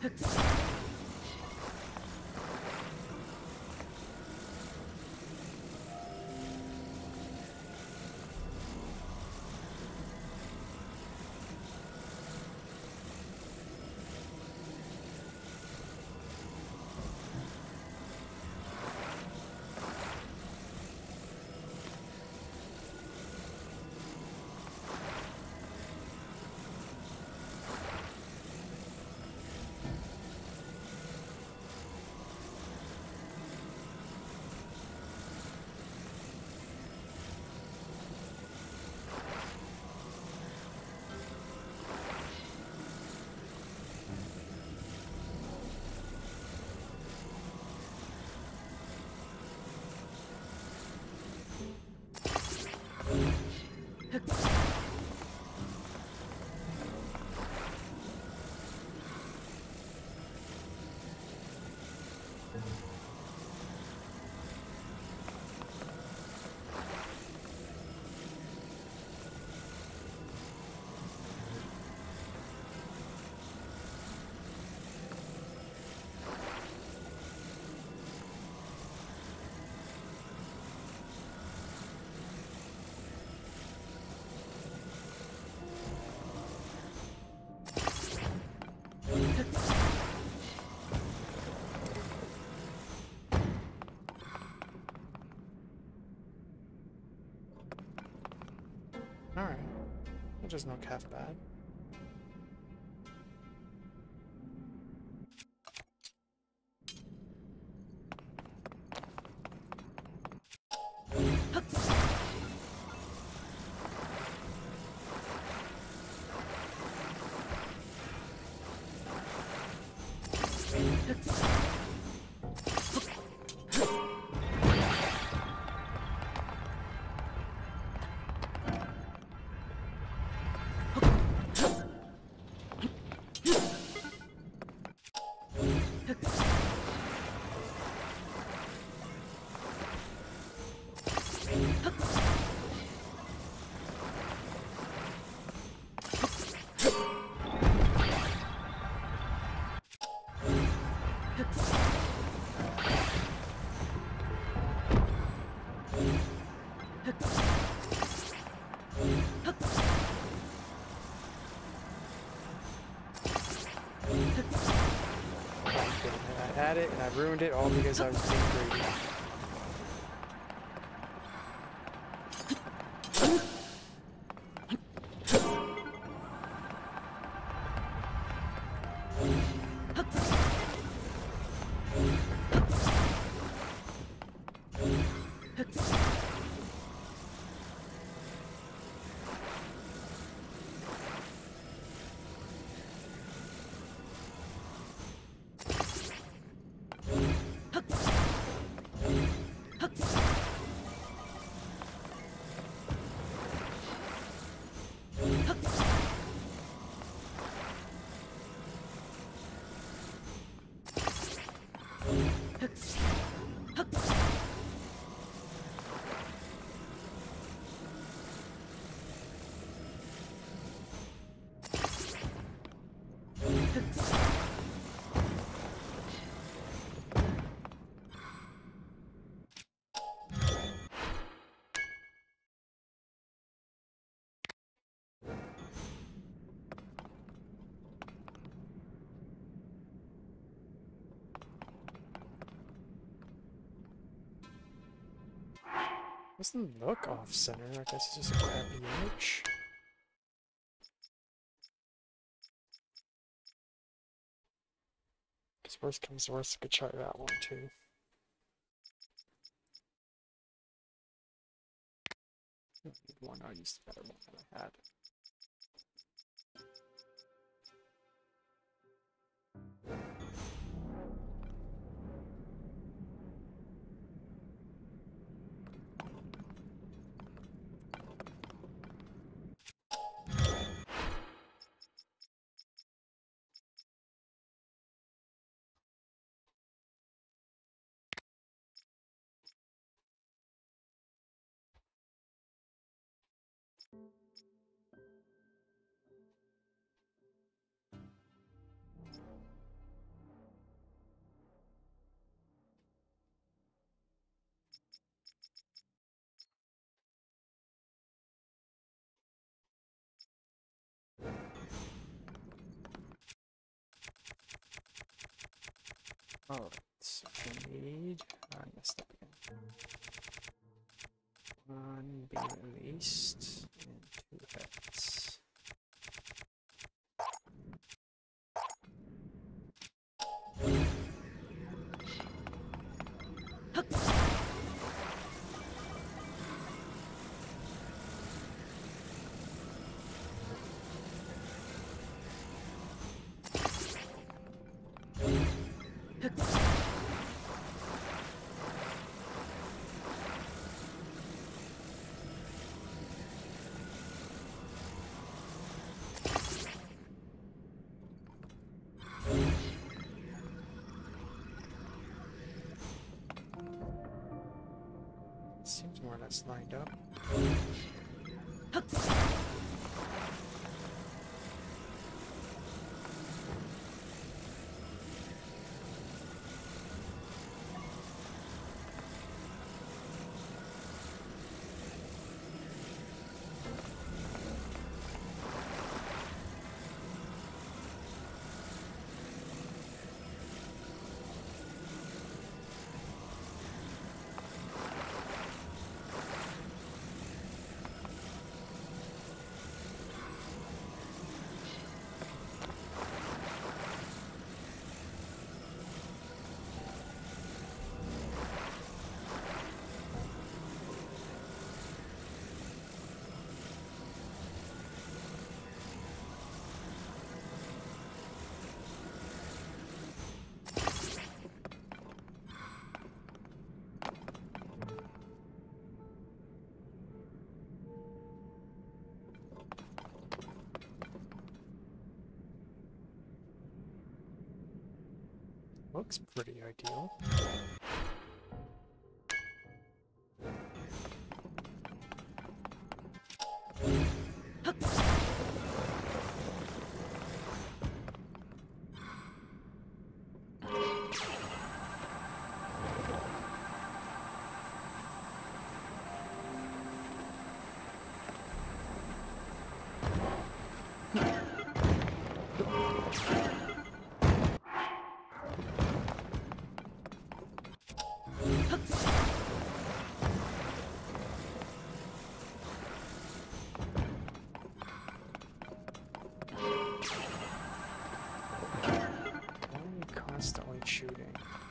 [SPEAKER 1] Alright. That doesn't look half bad. I had it and I ruined it all because I was being greedy. Doesn't look off center. I guess it's just a crappy image. Because worst comes to worst, I could try that one too. One I used the better one that I had. Alright, so we need. I messed up again. One beam at least, and two heads. Seems more or less lined up. Looks pretty ideal. Constantly shooting.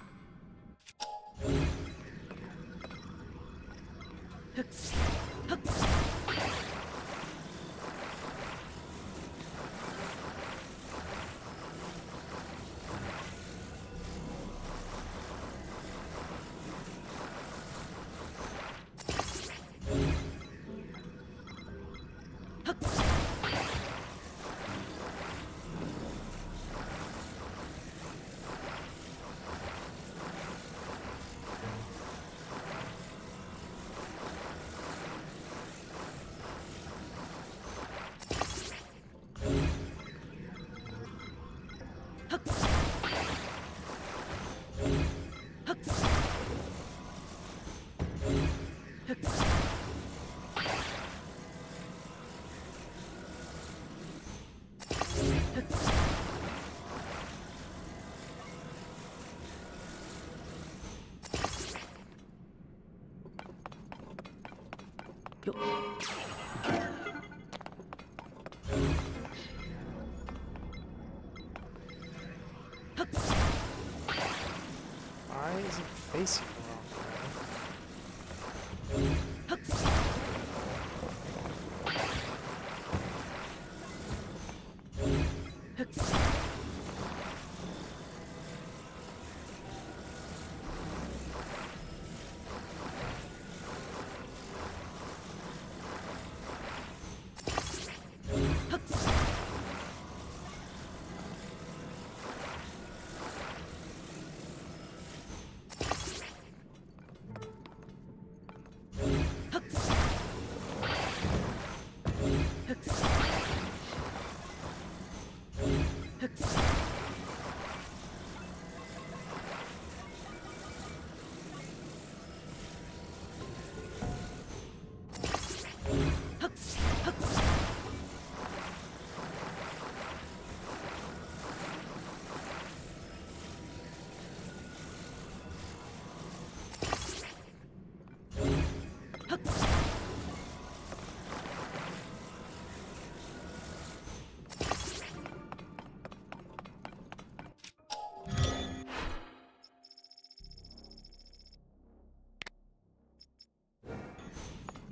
[SPEAKER 1] Why is it facing the wrong way?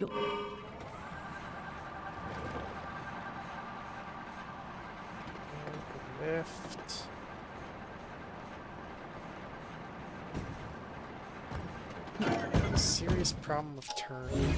[SPEAKER 1] Lift. I have a serious problem with turning.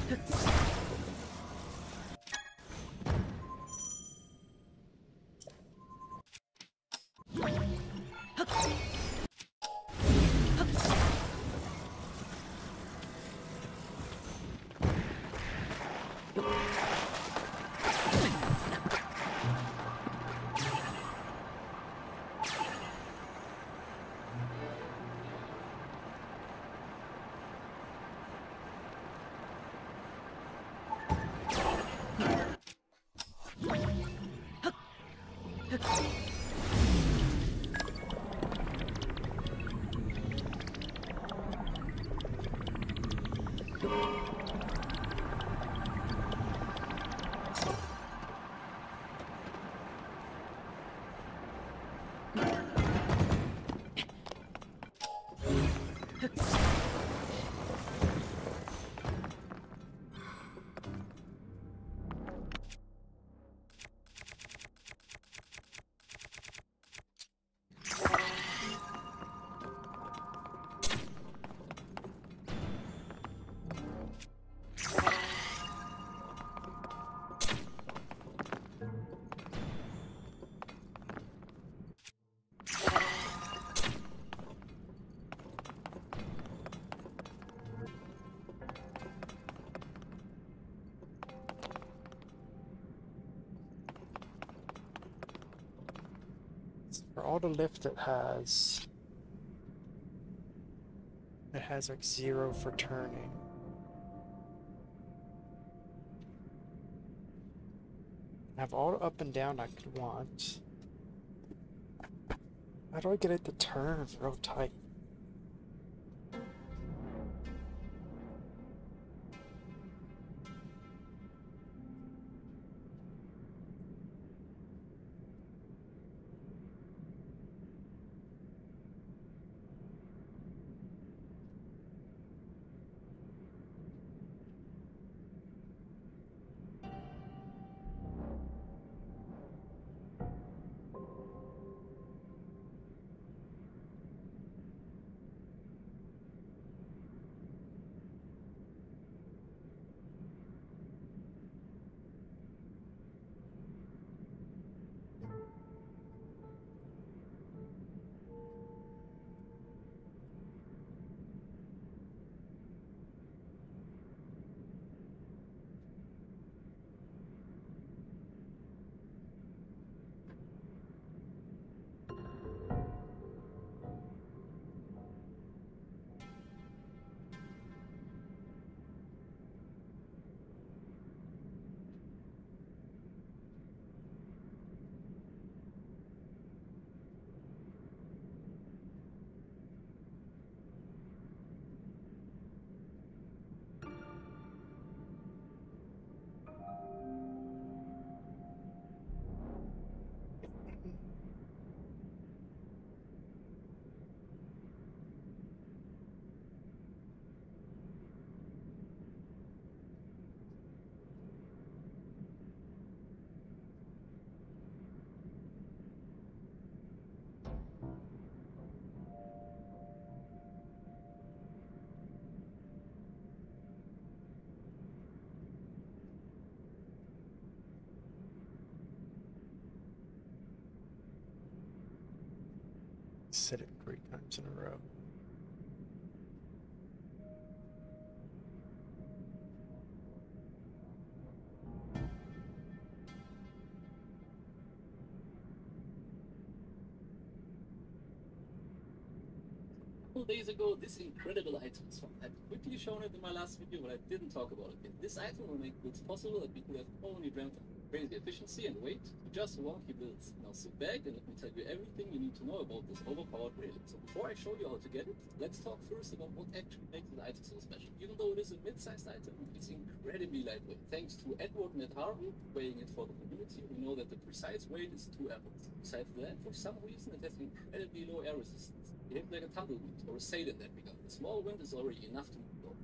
[SPEAKER 1] For all the lift it has like 0 for turning. I have all the up and down I could want. How do I get it to turn real tight? Said it 3 times in a row.
[SPEAKER 4] Couple days ago, this incredible item was found. I've quickly shown it in my last video, but I didn't talk about it yet. This item will make builds possible that we could have only dreamt of. Crazy efficiency and weight to just wonky builds. Now sit back and let me tell you everything you need to know about this overpowered railing. So before I show you how to get it, let's talk first about what actually makes this item so special. Even though it is a mid-sized item, it's incredibly lightweight. Thanks to Edward Net-Harvey weighing it for the community, we know that the precise weight is 2 apples. Besides that, for some reason it has incredibly low air resistance. It behaves like a tumbleweed or a sail in that regard. A small wind is already enough to move over.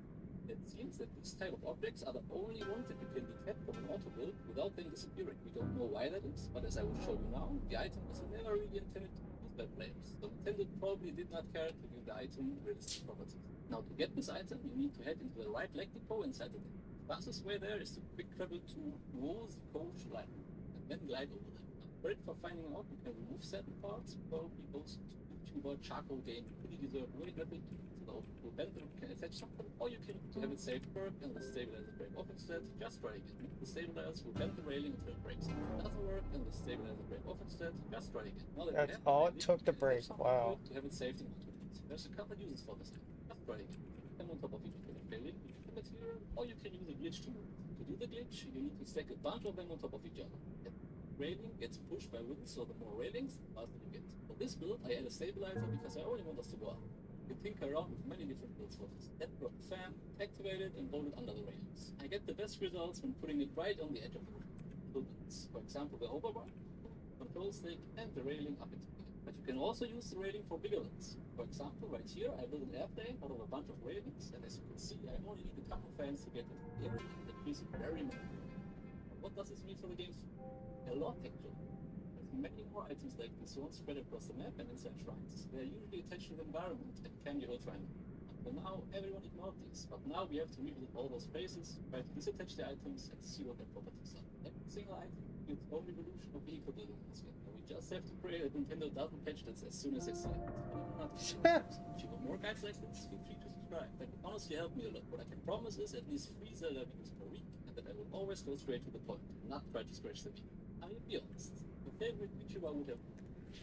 [SPEAKER 4] It seems that these type of objects are the only ones that you can detect from an auto build without them disappearing. We don't know why that is, but as I will show you now, the item was never really intended to be used by players. So Nintendo probably did not care to give the item realistic properties. Now to get this item, you need to head into the right leg depot inside the deck. The fastest way there is to quick travel to Rose Coach Line and then glide over them. Great for finding out you can remove certain parts, probably goes to YouTuber Charcoal Game, pretty deserved way rapid to bend them, can attach something, or you can have it saved perk and the stabilizer break off instead, just try again. The stabilizers will bend the railing until it breaks. If it doesn't work and the stabilizer break off instead, just try again. Now that
[SPEAKER 1] That's
[SPEAKER 4] you have
[SPEAKER 1] all
[SPEAKER 4] the
[SPEAKER 1] it took to
[SPEAKER 4] you can
[SPEAKER 1] break.
[SPEAKER 4] attach something
[SPEAKER 1] Wow.
[SPEAKER 4] to have it saved in auto. There's a couple uses for this. Just try again. And on top of each railing, you can material, or you can use a glitch to move. To do the glitch, you need to stack a bunch of them on top of each other. The railing gets pushed by wind, so the more railings, the faster you get. For this build, I add a stabilizer because I only want us to go up. You can tinker around with many different builds for this. That brought the fan, activate it, and hold it under the railings. I get the best results when putting it right on the edge of the buildings. For example, the hoverbar, control stick, and the railing up into the air. But you can also use the railing for bigger builds. For example, right here, I built an airplane out of a bunch of railings, and as you can see, I only need a couple fans to get it in the air, and it feels very much. What does this mean for the games? A lot, actually. There's many more items like this one spread across the map and inside shrines. They are usually attached to the environment and can be ultra. Until now, everyone ignored these, but now we have to revisit all those spaces, try to disattach the items, and see what their properties are. Every single item gives own evolution of vehicle building in this game. We just have to pray that Nintendo doesn't patch this as soon as they see it. If you want more guides like this, feel free to subscribe. That would honestly help me a lot. What I can promise is at least 3 Zelda videos per week, and that I will always go straight to the point, and not try to scratch the meat. I mean, be honest. Your favorite VTuber would have.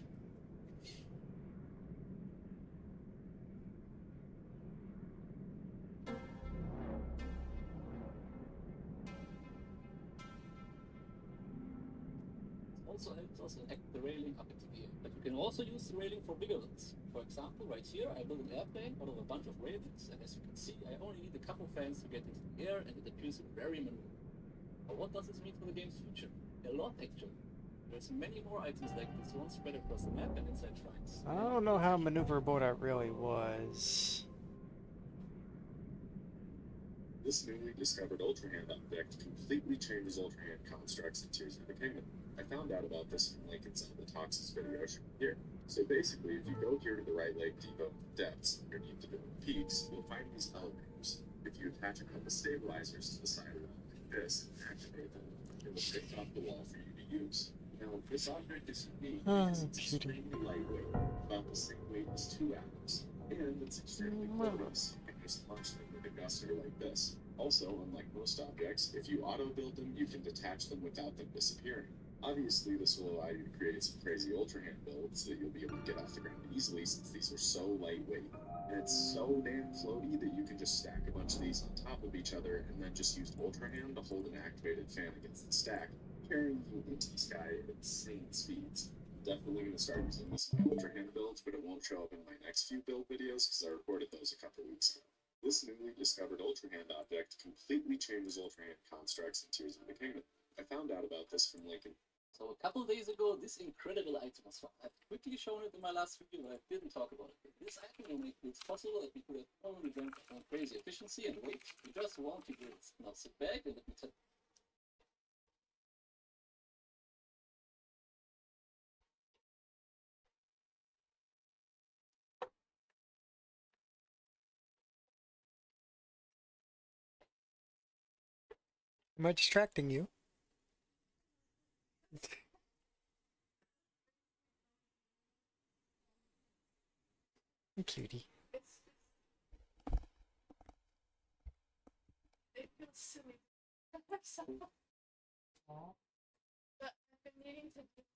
[SPEAKER 4] Also helps us act the railing up into the air. But you can also use the railing for bigger builds. For example, right here, I built an airplane out of a bunch of railings, and as you can see, I only need a couple fans to get into the air, and it appears very maneuverable. But what does this mean for the game's future? A lot, actually. There's many more items like this one spread across the map and inside shrines.
[SPEAKER 1] I don't know how maneuverable that really was.
[SPEAKER 5] This newly discovered Ultra Hand object completely changes Ultra Hand constructs in Tears of the Kingdom. I found out about this from Link and Zelda Tox's video shown here. So basically, if you go here to the right leg depot depths underneath the Golden Peaks, you'll find these elevators. If you attach a couple stabilizers to the side of them like this and activate them, it will pick up the wall for you to use. Now, this object is unique because it's extremely lightweight, about the same weight as 2 atoms, and it's extremely porous. You can just launch them with a guster like this. Also, unlike most objects, if you auto-build them, you can detach them without them disappearing. Obviously, this will allow you to create some crazy Ultra Hand builds that you'll be able to get off the ground easily since these are so lightweight. And it's so damn floaty that you can just stack a bunch of these on top of each other and then just use Ultra Hand to hold an activated fan against the stack, carrying you into the sky at insane speeds. I'm definitely going to start using this in my Ultra Hand builds, but it won't show up in my next few build videos because I recorded those a couple weeks ago. This newly discovered Ultra Hand object completely changes Ultra Hand constructs in Tears of the Kingdom. I found out about this from Lincoln.
[SPEAKER 4] So a couple days ago, this incredible item was found. I've quickly shown it in my last video, but I didn't talk about it. This item will make it possible that we could have only dreamt of crazy efficiency and weight. We just want to do it. Now sit back and let me tell you.
[SPEAKER 1] Am I distracting you? Cutie.
[SPEAKER 6] It feels silly. But I've been needing to do.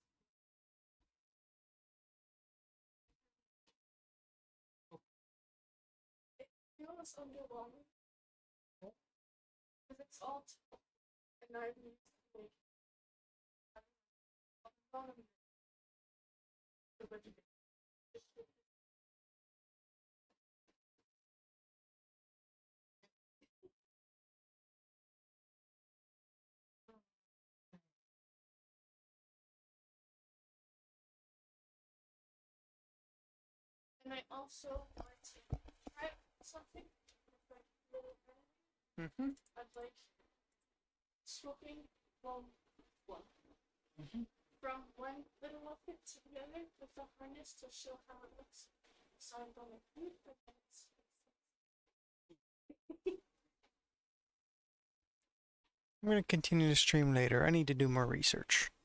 [SPEAKER 6] It feels underwhelming. Because it's all and I've used like and I also want to try something with like little enemies.
[SPEAKER 1] Mm-hmm.
[SPEAKER 6] I'd like swapping from one
[SPEAKER 1] Mhm.
[SPEAKER 6] from one little outfit to the other with the harness to show how it looks. So I'm going to put the pants.
[SPEAKER 1] I'm gonna continue to stream later. I need to do more research.